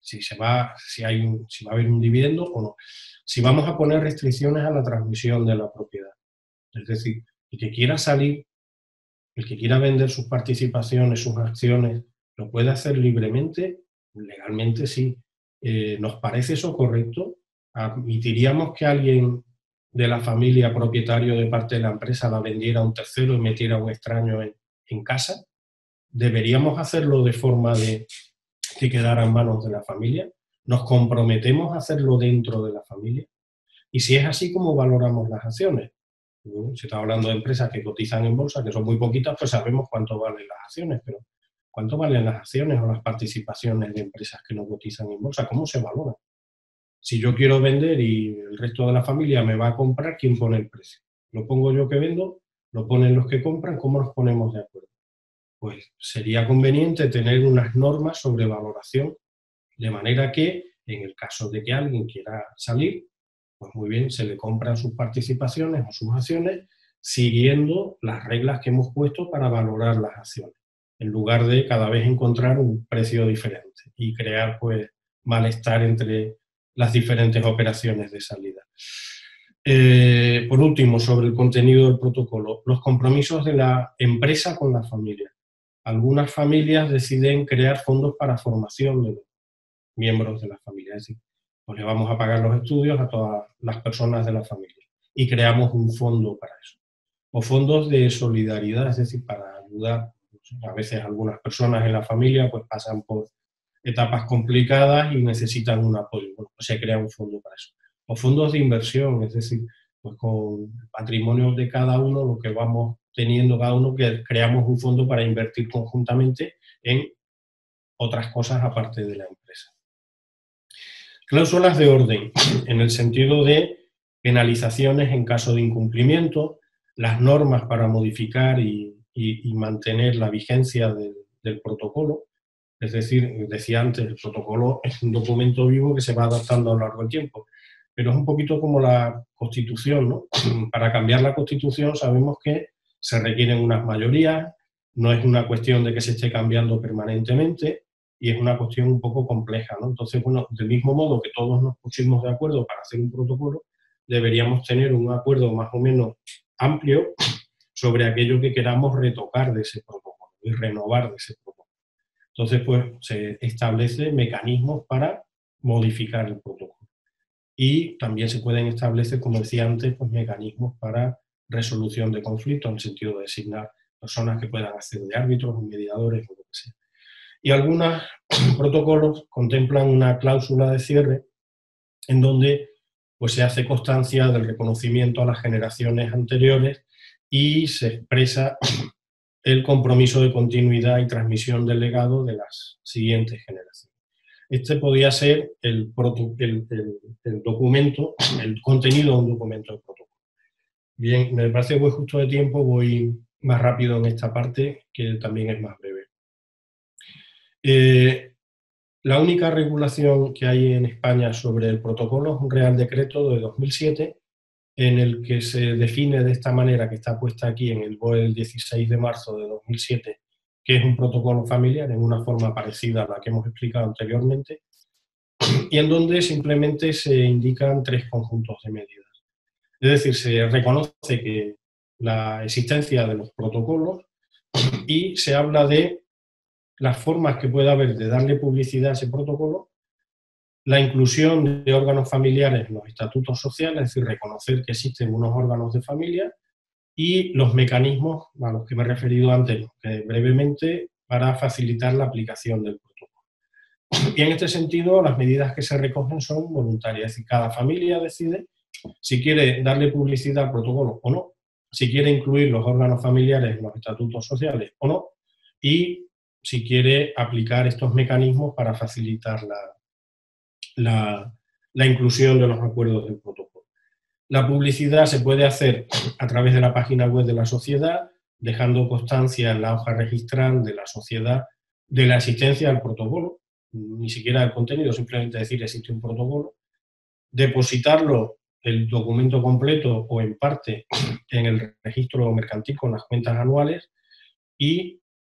si, se va, si, hay un, si va a haber un dividendo o no. Si vamos a poner restricciones a la transmisión de la propiedad. Es decir, el que quiera salir, el que quiera vender sus participaciones, sus acciones, lo puede hacer libremente, legalmente sí. Eh, ¿Nos parece eso correcto? ¿Admitiríamos que alguien de la familia propietario de parte de la empresa la vendiera a un tercero y metiera a un extraño en, en casa? ¿Deberíamos hacerlo de forma de que quedara en manos de la familia? ¿Nos comprometemos a hacerlo dentro de la familia? Y si es así, ¿cómo valoramos las acciones? Si estamos hablando de empresas que cotizan en bolsa, que son muy poquitas, pues sabemos cuánto valen las acciones, pero ¿cuánto valen las acciones o las participaciones de empresas que no cotizan en bolsa? ¿Cómo se valoran? Si yo quiero vender y el resto de la familia me va a comprar, ¿quién pone el precio? ¿Lo pongo yo que vendo? ¿Lo ponen los que compran? ¿Cómo nos ponemos de acuerdo? Pues sería conveniente tener unas normas sobre valoración, de manera que, en el caso de que alguien quiera salir, pues muy bien, se le compran sus participaciones o sus acciones siguiendo las reglas que hemos puesto para valorar las acciones, en lugar de cada vez encontrar un precio diferente y crear pues malestar entre las diferentes operaciones de salida. Eh, por último, sobre el contenido del protocolo, los compromisos de la empresa con la familia. Algunas familias deciden crear fondos para formación de los miembros de la familia, es decir, pues le vamos a pagar los estudios a todas las personas de la familia y creamos un fondo para eso. O fondos de solidaridad, es decir, para ayudar. A veces algunas personas en la familia pues pasan por etapas complicadas y necesitan un apoyo. Bueno, pues se crea un fondo para eso. O fondos de inversión, es decir, pues con el patrimonio de cada uno, lo que vamos teniendo cada uno, que creamos un fondo para invertir conjuntamente en otras cosas aparte de la empresa. Cláusulas de orden, en el sentido de penalizaciones en caso de incumplimiento, las normas para modificar y, y, y mantener la vigencia del, del protocolo. Es decir, decía antes, el protocolo es un documento vivo que se va adaptando a lo largo del tiempo, pero es un poquito como la Constitución, ¿no? Para cambiar la Constitución sabemos que se requieren unas mayorías, no es una cuestión de que se esté cambiando permanentemente, y es una cuestión un poco compleja, ¿no? Entonces, bueno, del mismo modo que todos nos pusimos de acuerdo para hacer un protocolo, deberíamos tener un acuerdo más o menos amplio sobre aquello que queramos retocar de ese protocolo y renovar de ese protocolo. Entonces, pues, se establecen mecanismos para modificar el protocolo. Y también se pueden establecer, como decía antes, pues, mecanismos para resolución de conflictos, en el sentido de designar personas que puedan hacer de árbitros o mediadores o lo que sea. Y algunos protocolos contemplan una cláusula de cierre en donde pues, se hace constancia del reconocimiento a las generaciones anteriores y se expresa el compromiso de continuidad y transmisión del legado de las siguientes generaciones. Este podría ser el, proto, el, el, el documento, el contenido de un documento de protocolo. Bien, me parece que voy justo de tiempo, voy más rápido en esta parte, que también es más breve. Eh, la única regulación que hay en España sobre el protocolo es un Real Decreto de dos mil siete, en el que se define de esta manera, que está puesta aquí en el B O E del dieciséis de marzo de dos mil siete, que es un protocolo familiar en una forma parecida a la que hemos explicado anteriormente, y en donde simplemente se indican tres conjuntos de medidas. Es decir, se reconoce que la existencia de los protocolos y se habla de las formas que puede haber de darle publicidad a ese protocolo, la inclusión de órganos familiares en los estatutos sociales, es decir, reconocer que existen unos órganos de familia, y los mecanismos a los que me he referido antes, eh, brevemente, para facilitar la aplicación del protocolo. Y en este sentido, las medidas que se recogen son voluntarias, es decir, cada familia decide si quiere darle publicidad al protocolo o no, si quiere incluir los órganos familiares en los estatutos sociales o no, y si quiere aplicar estos mecanismos para facilitar la, la, la inclusión de los acuerdos del protocolo. La publicidad se puede hacer a través de la página web de la sociedad, dejando constancia en la hoja registral de la sociedad de la existencia del protocolo, ni siquiera del contenido, simplemente decir existe un protocolo, depositarlo, el documento completo o en parte, en el registro mercantil con las cuentas anuales, y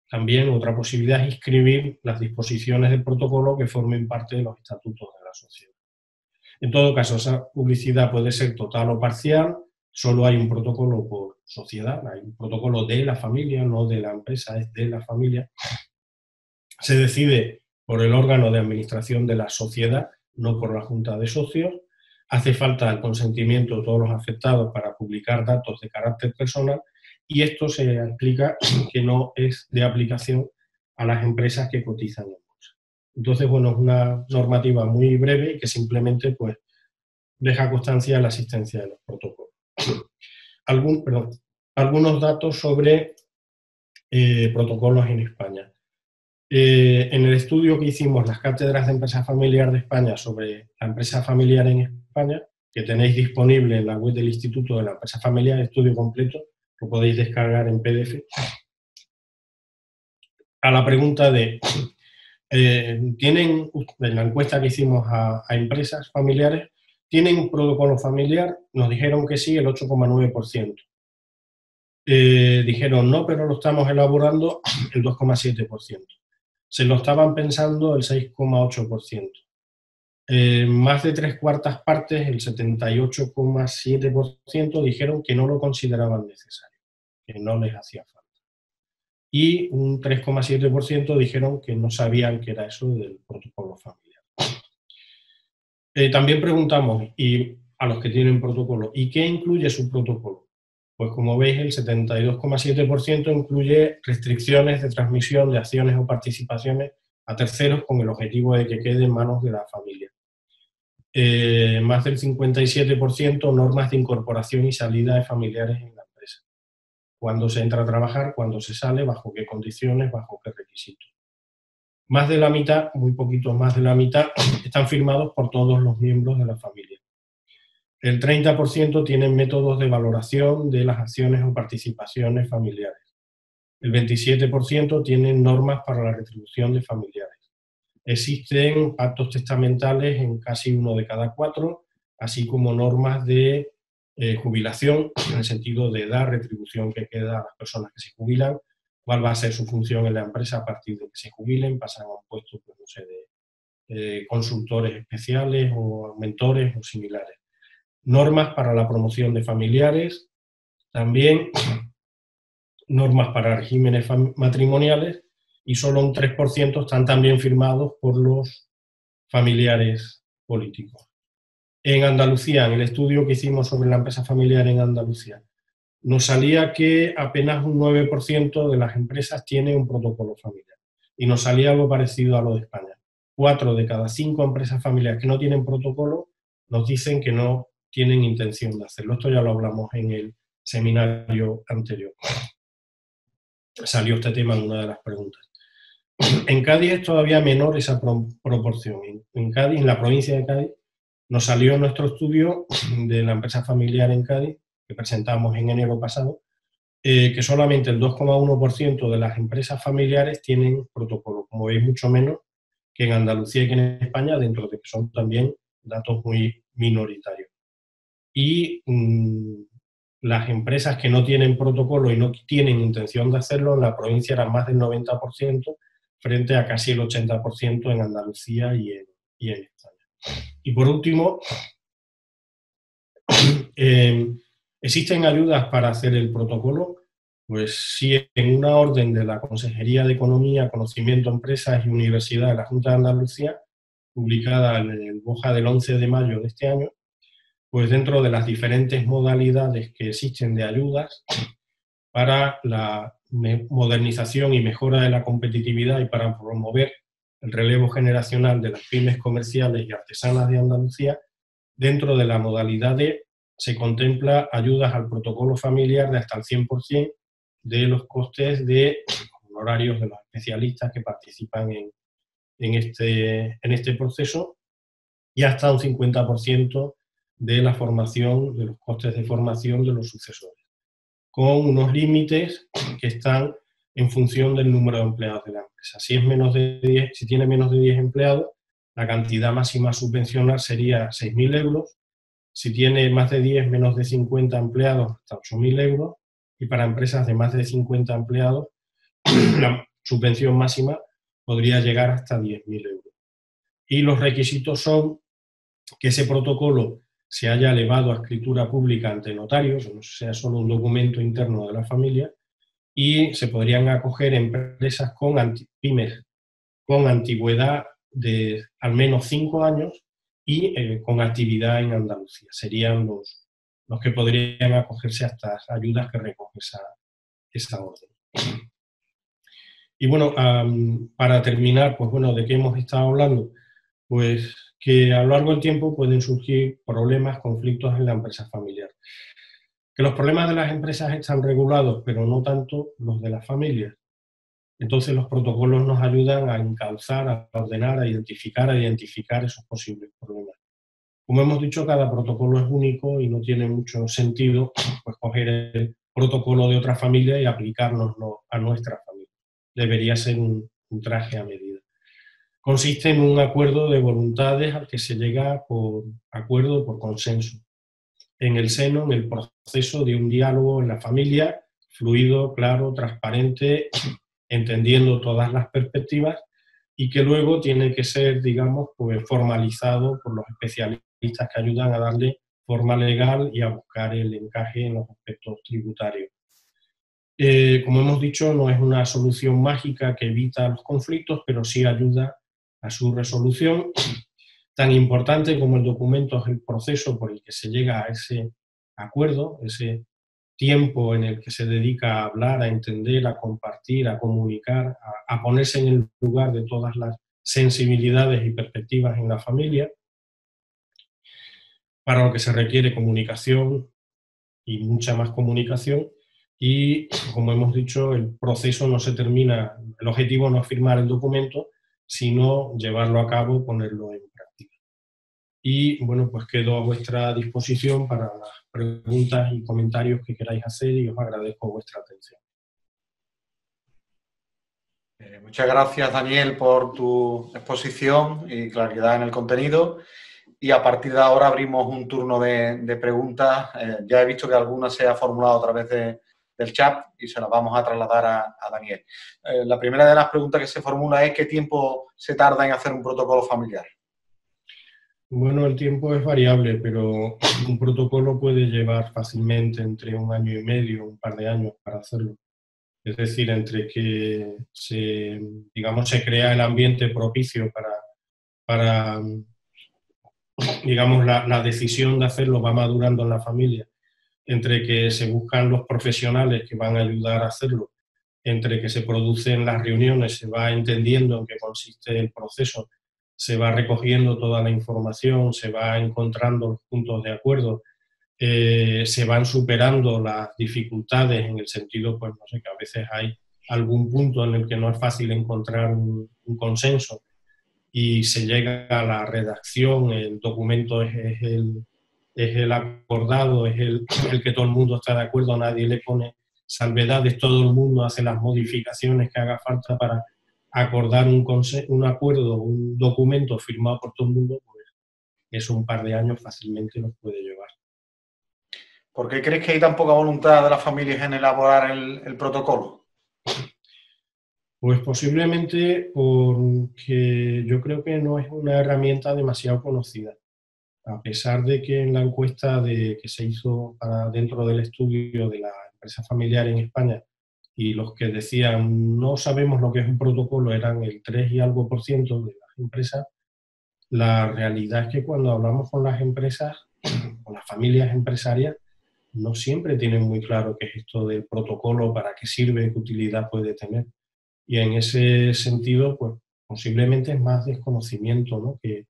también otra posibilidad es inscribir las disposiciones del protocolo que formen parte de los estatutos de la sociedad. En todo caso, esa publicidad puede ser total o parcial, solo hay un protocolo por sociedad, hay un protocolo de la familia, no de la empresa, es de la familia. Se decide por el órgano de administración de la sociedad, no por la junta de socios. Hace falta el consentimiento de todos los afectados para publicar datos de carácter personal y esto se explica que no es de aplicación a las empresas que cotizan en bolsa. Entonces, bueno, es una normativa muy breve y que simplemente pues, deja constancia de la existencia de los protocolos. Algún, perdón, algunos datos sobre eh, protocolos en España. Eh, en el estudio que hicimos las cátedras de empresa familiar de España sobre la empresa familiar en España, que tenéis disponible en la web del Instituto de la Empresa Familiar, estudio completo, lo podéis descargar en P D F. A la pregunta de, eh, ¿tienen, en la encuesta que hicimos a, a empresas familiares, ¿tienen un protocolo familiar? Nos dijeron que sí, el ocho coma nueve por ciento. Eh, dijeron no, pero lo estamos elaborando el dos coma siete por ciento. Se lo estaban pensando el seis coma ocho por ciento. Eh, más de tres cuartas partes, el setenta y ocho coma siete por ciento, dijeron que no lo consideraban necesario, que no les hacía falta. Y un tres coma siete por ciento dijeron que no sabían qué era eso del protocolo familiar. Eh, también preguntamos y a los que tienen protocolo, ¿y qué incluye su protocolo? Pues como veis, el setenta y dos coma siete por ciento incluye restricciones de transmisión de acciones o participaciones a terceros con el objetivo de que quede en manos de la familia. Eh, más del cincuenta y siete por ciento normas de incorporación y salida de familiares en la empresa. Cuándo se entra a trabajar, cuándo se sale, bajo qué condiciones, bajo qué requisitos. Más de la mitad, muy poquito más de la mitad, están firmados por todos los miembros de la familia. El treinta por ciento tienen métodos de valoración de las acciones o participaciones familiares. El veintisiete por ciento tienen normas para la retribución de familiares. Existen pactos testamentales en casi uno de cada cuatro, así como normas de eh, jubilación, en el sentido de dar retribución que queda a las personas que se jubilan, cuál va a ser su función en la empresa a partir de que se jubilen, pasan a un puesto, pues, no sé, de eh, consultores especiales o mentores o similares. Normas para la promoción de familiares, también normas para regímenes matrimoniales y solo un tres por ciento están también firmados por los familiares políticos. En Andalucía, en el estudio que hicimos sobre la empresa familiar en Andalucía, nos salía que apenas un nueve por ciento de las empresas tienen un protocolo familiar y nos salía algo parecido a lo de España. Cuatro de cada cinco empresas familiares que no tienen protocolo nos dicen que no tienen intención de hacerlo. Esto ya lo hablamos en el seminario anterior. Salió este tema en una de las preguntas. En Cádiz es todavía menor esa pro proporción. En, en Cádiz, en la provincia de Cádiz, nos salió nuestro estudio de la empresa familiar en Cádiz, que presentamos en enero pasado, eh, que solamente el dos coma uno por ciento de las empresas familiares tienen protocolo, como veis mucho menos que en Andalucía y que en España, dentro de que son también datos muy minoritarios. Y mmm, las empresas que no tienen protocolo y no tienen intención de hacerlo, en la provincia eran más del noventa por ciento, frente a casi el ochenta por ciento en Andalucía y en, y en España. Y por último, eh, ¿existen ayudas para hacer el protocolo? Pues sí, en una orden de la Consejería de Economía, Conocimiento, Empresas y Universidad de la Junta de Andalucía, publicada en el BOJA del once de mayo de este año, pues dentro de las diferentes modalidades que existen de ayudas para la modernización y mejora de la competitividad y para promover el relevo generacional de las pymes comerciales y artesanas de Andalucía, dentro de la modalidad D se contempla ayudas al protocolo familiar de hasta el cien por ciento de los costes de honorarios de los especialistas que participan en, en, este, en este proceso y hasta un cincuenta por ciento de la formación, de los costes de formación de los sucesores, con unos límites que están en función del número de empleados de la empresa. Si es menos de diez, si tiene menos de diez empleados, la cantidad máxima a subvencionar sería seis mil euros, si tiene más de diez, menos de cincuenta empleados, hasta ocho mil euros, y para empresas de más de cincuenta empleados, la, subvención máxima podría llegar hasta diez mil euros. Y los requisitos son que ese protocolo se haya elevado a escritura pública ante notarios, que no sea solo un documento interno de la familia, y se podrían acoger empresas con anti, pymes con antigüedad de al menos cinco años y eh, con actividad en Andalucía. Serían los, los que podrían acogerse a estas ayudas que recoge esa, esa orden. Y bueno, um, para terminar, pues bueno, ¿de qué hemos estado hablando? Pues que a lo largo del tiempo pueden surgir problemas, conflictos en la empresa familiar. Que los problemas de las empresas están regulados, pero no tanto los de las familias. Entonces los protocolos nos ayudan a encauzar, a ordenar, a identificar, a identificar esos posibles problemas. Como hemos dicho, cada protocolo es único y no tiene mucho sentido pues, coger el protocolo de otra familia y aplicárnoslo a nuestra familia. Debería ser un, un traje a medida. Consiste en un acuerdo de voluntades al que se llega por acuerdo, por consenso. En el seno, en el proceso de un diálogo en la familia, fluido, claro, transparente, entendiendo todas las perspectivas y que luego tiene que ser, digamos, pues formalizado por los especialistas que ayudan a darle forma legal y a buscar el encaje en los aspectos tributarios. Eh, como hemos dicho, no es una solución mágica que evita los conflictos, pero sí ayuda a su resolución. Tan importante como el documento es el proceso por el que se llega a ese acuerdo, ese tiempo en el que se dedica a hablar, a entender, a compartir, a comunicar, a, a ponerse en el lugar de todas las sensibilidades y perspectivas en la familia, para lo que se requiere comunicación y mucha más comunicación. Y, como hemos dicho, el proceso no se termina, el objetivo no es firmar el documento, sino llevarlo a cabo, ponerlo en práctica. Y, bueno, pues quedo a vuestra disposición para las preguntas y comentarios que queráis hacer y os agradezco vuestra atención. Eh, muchas gracias, Daniel, por tu exposición y claridad en el contenido. Y a partir de ahora abrimos un turno de, de preguntas. Eh, ya he visto que alguna se ha formulado a través de, del chat y se las vamos a trasladar a, a Daniel. Eh, la primera de las preguntas que se formula es ¿qué tiempo se tarda en hacer un protocolo familiar? Bueno, el tiempo es variable, pero un protocolo puede llevar fácilmente entre un año y medio, un par de años para hacerlo. Es decir, entre que se, digamos, se crea el ambiente propicio para, para digamos, la, la decisión de hacerlo va madurando en la familia, entre que se buscan los profesionales que van a ayudar a hacerlo, entre que se producen las reuniones, se va entendiendo en qué consiste el proceso, se va recogiendo toda la información, se va encontrando los puntos de acuerdo, eh, se van superando las dificultades en el sentido, pues no sé, que a veces hay algún punto en el que no es fácil encontrar un, un consenso y se llega a la redacción, el documento es, es, el, es el acordado, es el, el que todo el mundo está de acuerdo, nadie le pone salvedades, todo el mundo hace las modificaciones que haga falta para acordar un, un acuerdo, un documento firmado por todo el mundo, pues eso un par de años fácilmente nos puede llevar. ¿Por qué crees que hay tan poca voluntad de las familias en elaborar el, el protocolo? Pues posiblemente porque yo creo que no es una herramienta demasiado conocida. A pesar de que en la encuesta de, que se hizo para dentro del estudio de la empresa familiar en España, y los que decían no sabemos lo que es un protocolo eran el tres y algo por ciento de las empresas, la realidad es que cuando hablamos con las empresas, con las familias empresarias, no siempre tienen muy claro qué es esto del protocolo, para qué sirve, qué utilidad puede tener. Y en ese sentido, pues posiblemente es más desconocimiento, ¿no? que,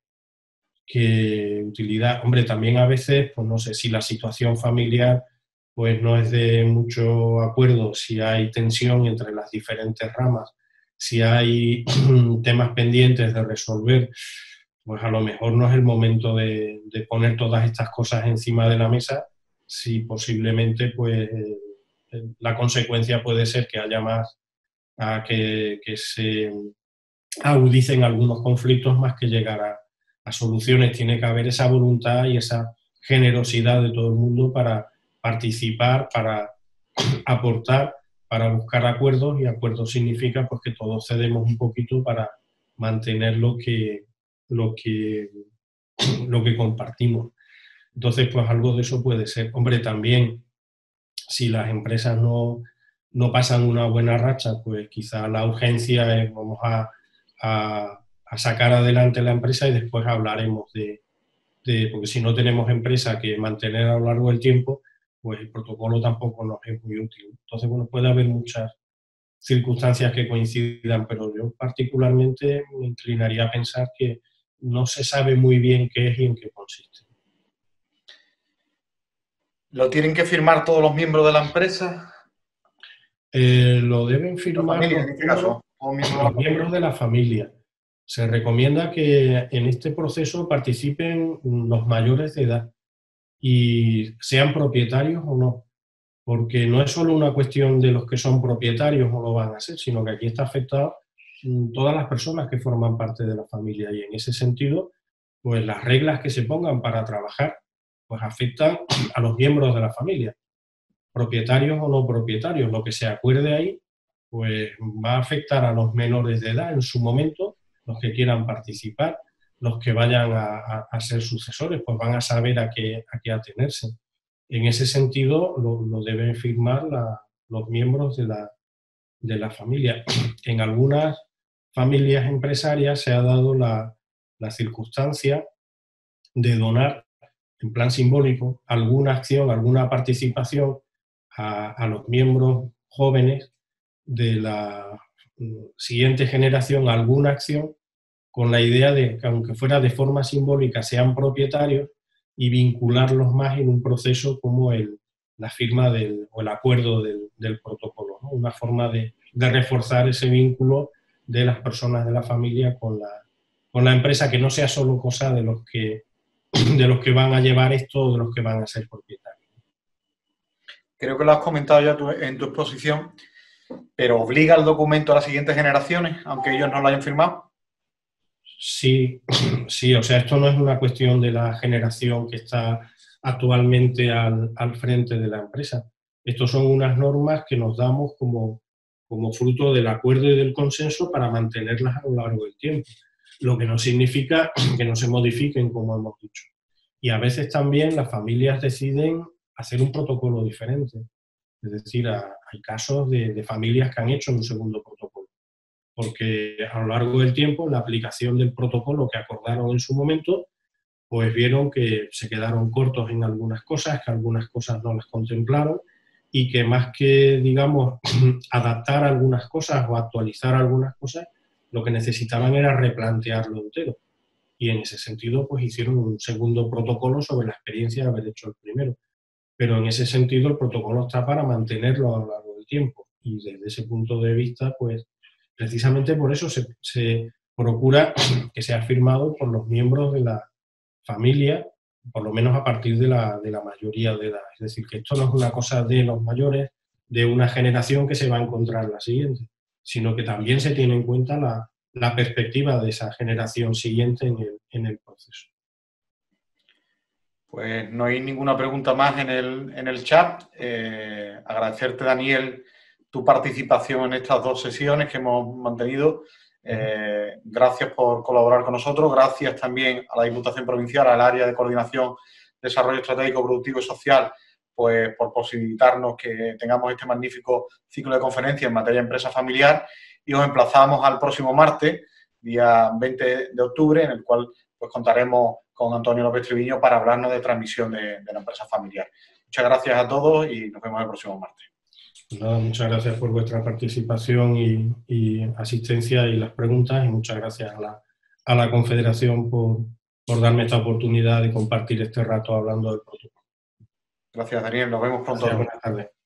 que utilidad. Hombre, también a veces, pues no sé, si la situación familiar pues no es de mucho acuerdo, si hay tensión entre las diferentes ramas, si hay temas pendientes de resolver, pues a lo mejor no es el momento de, de poner todas estas cosas encima de la mesa, si posiblemente pues eh, la consecuencia puede ser que haya más, a que, que se agudicen algunos conflictos más que llegar a, a soluciones. Tiene que haber esa voluntad y esa generosidad de todo el mundo para participar, para aportar para buscar acuerdos, y acuerdos significa pues que todos cedemos un poquito para mantener lo que, lo que, lo que compartimos. Entonces, pues algo de eso puede ser. Hombre, también, si las empresas no, no pasan una buena racha, pues quizá la urgencia es vamos a, a, a sacar adelante la empresa y después hablaremos de, de, porque si no tenemos empresa que mantener a lo largo del tiempo, pues el protocolo tampoco nos es muy útil. Entonces, bueno, puede haber muchas circunstancias que coincidan, pero yo particularmente me inclinaría a pensar que no se sabe muy bien qué es y en qué consiste. ¿Lo tienen que firmar todos los miembros de la empresa? Eh, lo deben firmar familia, los, en este miembros, caso, miembros los miembros de la familia. Se recomienda que en este proceso participen los mayores de edad y sean propietarios o no, porque no es solo una cuestión de los que son propietarios o lo van a hacer, sino que aquí está afectado todas las personas que forman parte de la familia, y en ese sentido, pues las reglas que se pongan para trabajar pues afectan a los miembros de la familia, propietarios o no propietarios. Lo que se acuerde ahí pues va a afectar a los menores de edad en su momento, los que quieran participar, los que vayan a, a, a ser sucesores, pues van a saber a qué, a qué atenerse. En ese sentido, lo, lo deben firmar la, los miembros de la, de la familia. En algunas familias empresarias se ha dado la, la circunstancia de donar, en plan simbólico, alguna acción, alguna participación a, a los miembros jóvenes de la siguiente generación, alguna acción, con la idea de que, aunque fuera de forma simbólica, sean propietarios, y vincularlos más en un proceso como el, la firma del, o el acuerdo del, del protocolo, ¿no? Una forma de, de reforzar ese vínculo de las personas de la familia con la, con la empresa, que no sea solo cosa de los que, de los que van a llevar esto o de los que van a ser propietarios. Creo que lo has comentado ya tu, en tu exposición, pero ¿obliga el documento a las siguientes generaciones, aunque ellos no lo hayan firmado? Sí, sí, o sea, esto no es una cuestión de la generación que está actualmente al, al frente de la empresa. Estos son unas normas que nos damos como, como fruto del acuerdo y del consenso para mantenerlas a lo largo del tiempo, lo que no significa que no se modifiquen, como hemos dicho. Y a veces también las familias deciden hacer un protocolo diferente. Es decir, a, hay casos de, de familias que han hecho un segundo protocolo, porque a lo largo del tiempo, en la aplicación del protocolo que acordaron en su momento, pues vieron que se quedaron cortos en algunas cosas, que algunas cosas no las contemplaron, y que más que, digamos, adaptar algunas cosas o actualizar algunas cosas, lo que necesitaban era replantearlo entero. Y en ese sentido, pues hicieron un segundo protocolo sobre la experiencia de haber hecho el primero. Pero en ese sentido el protocolo está para mantenerlo a lo largo del tiempo. Y desde ese punto de vista, pues precisamente por eso se, se procura que sea firmado por los miembros de la familia, por lo menos a partir de la, de la mayoría de edad. Es decir, que esto no es una cosa de los mayores, de una generación que se va a encontrar la siguiente, sino que también se tiene en cuenta la, la perspectiva de esa generación siguiente en el, en el proceso. Pues no hay ninguna pregunta más en el, en el chat. Eh, agradecerte, Daniel, tu participación en estas dos sesiones que hemos mantenido. Eh, gracias por colaborar con nosotros. Gracias también a la Diputación Provincial, al área de coordinación, desarrollo estratégico, productivo y social, pues por posibilitarnos que tengamos este magnífico ciclo de conferencias en materia de empresa familiar. Y os emplazamos al próximo martes, día veinte de octubre, en el cual pues contaremos con Antonio López Triviño para hablarnos de transmisión de, de la empresa familiar. Muchas gracias a todos y nos vemos el próximo martes. Nada, muchas gracias por vuestra participación y, y asistencia y las preguntas, y muchas gracias a la, a la Confederación por, por darme esta oportunidad de compartir este rato hablando del protocolo. Gracias, Daniel. Nos vemos pronto. Gracias, buenas tardes.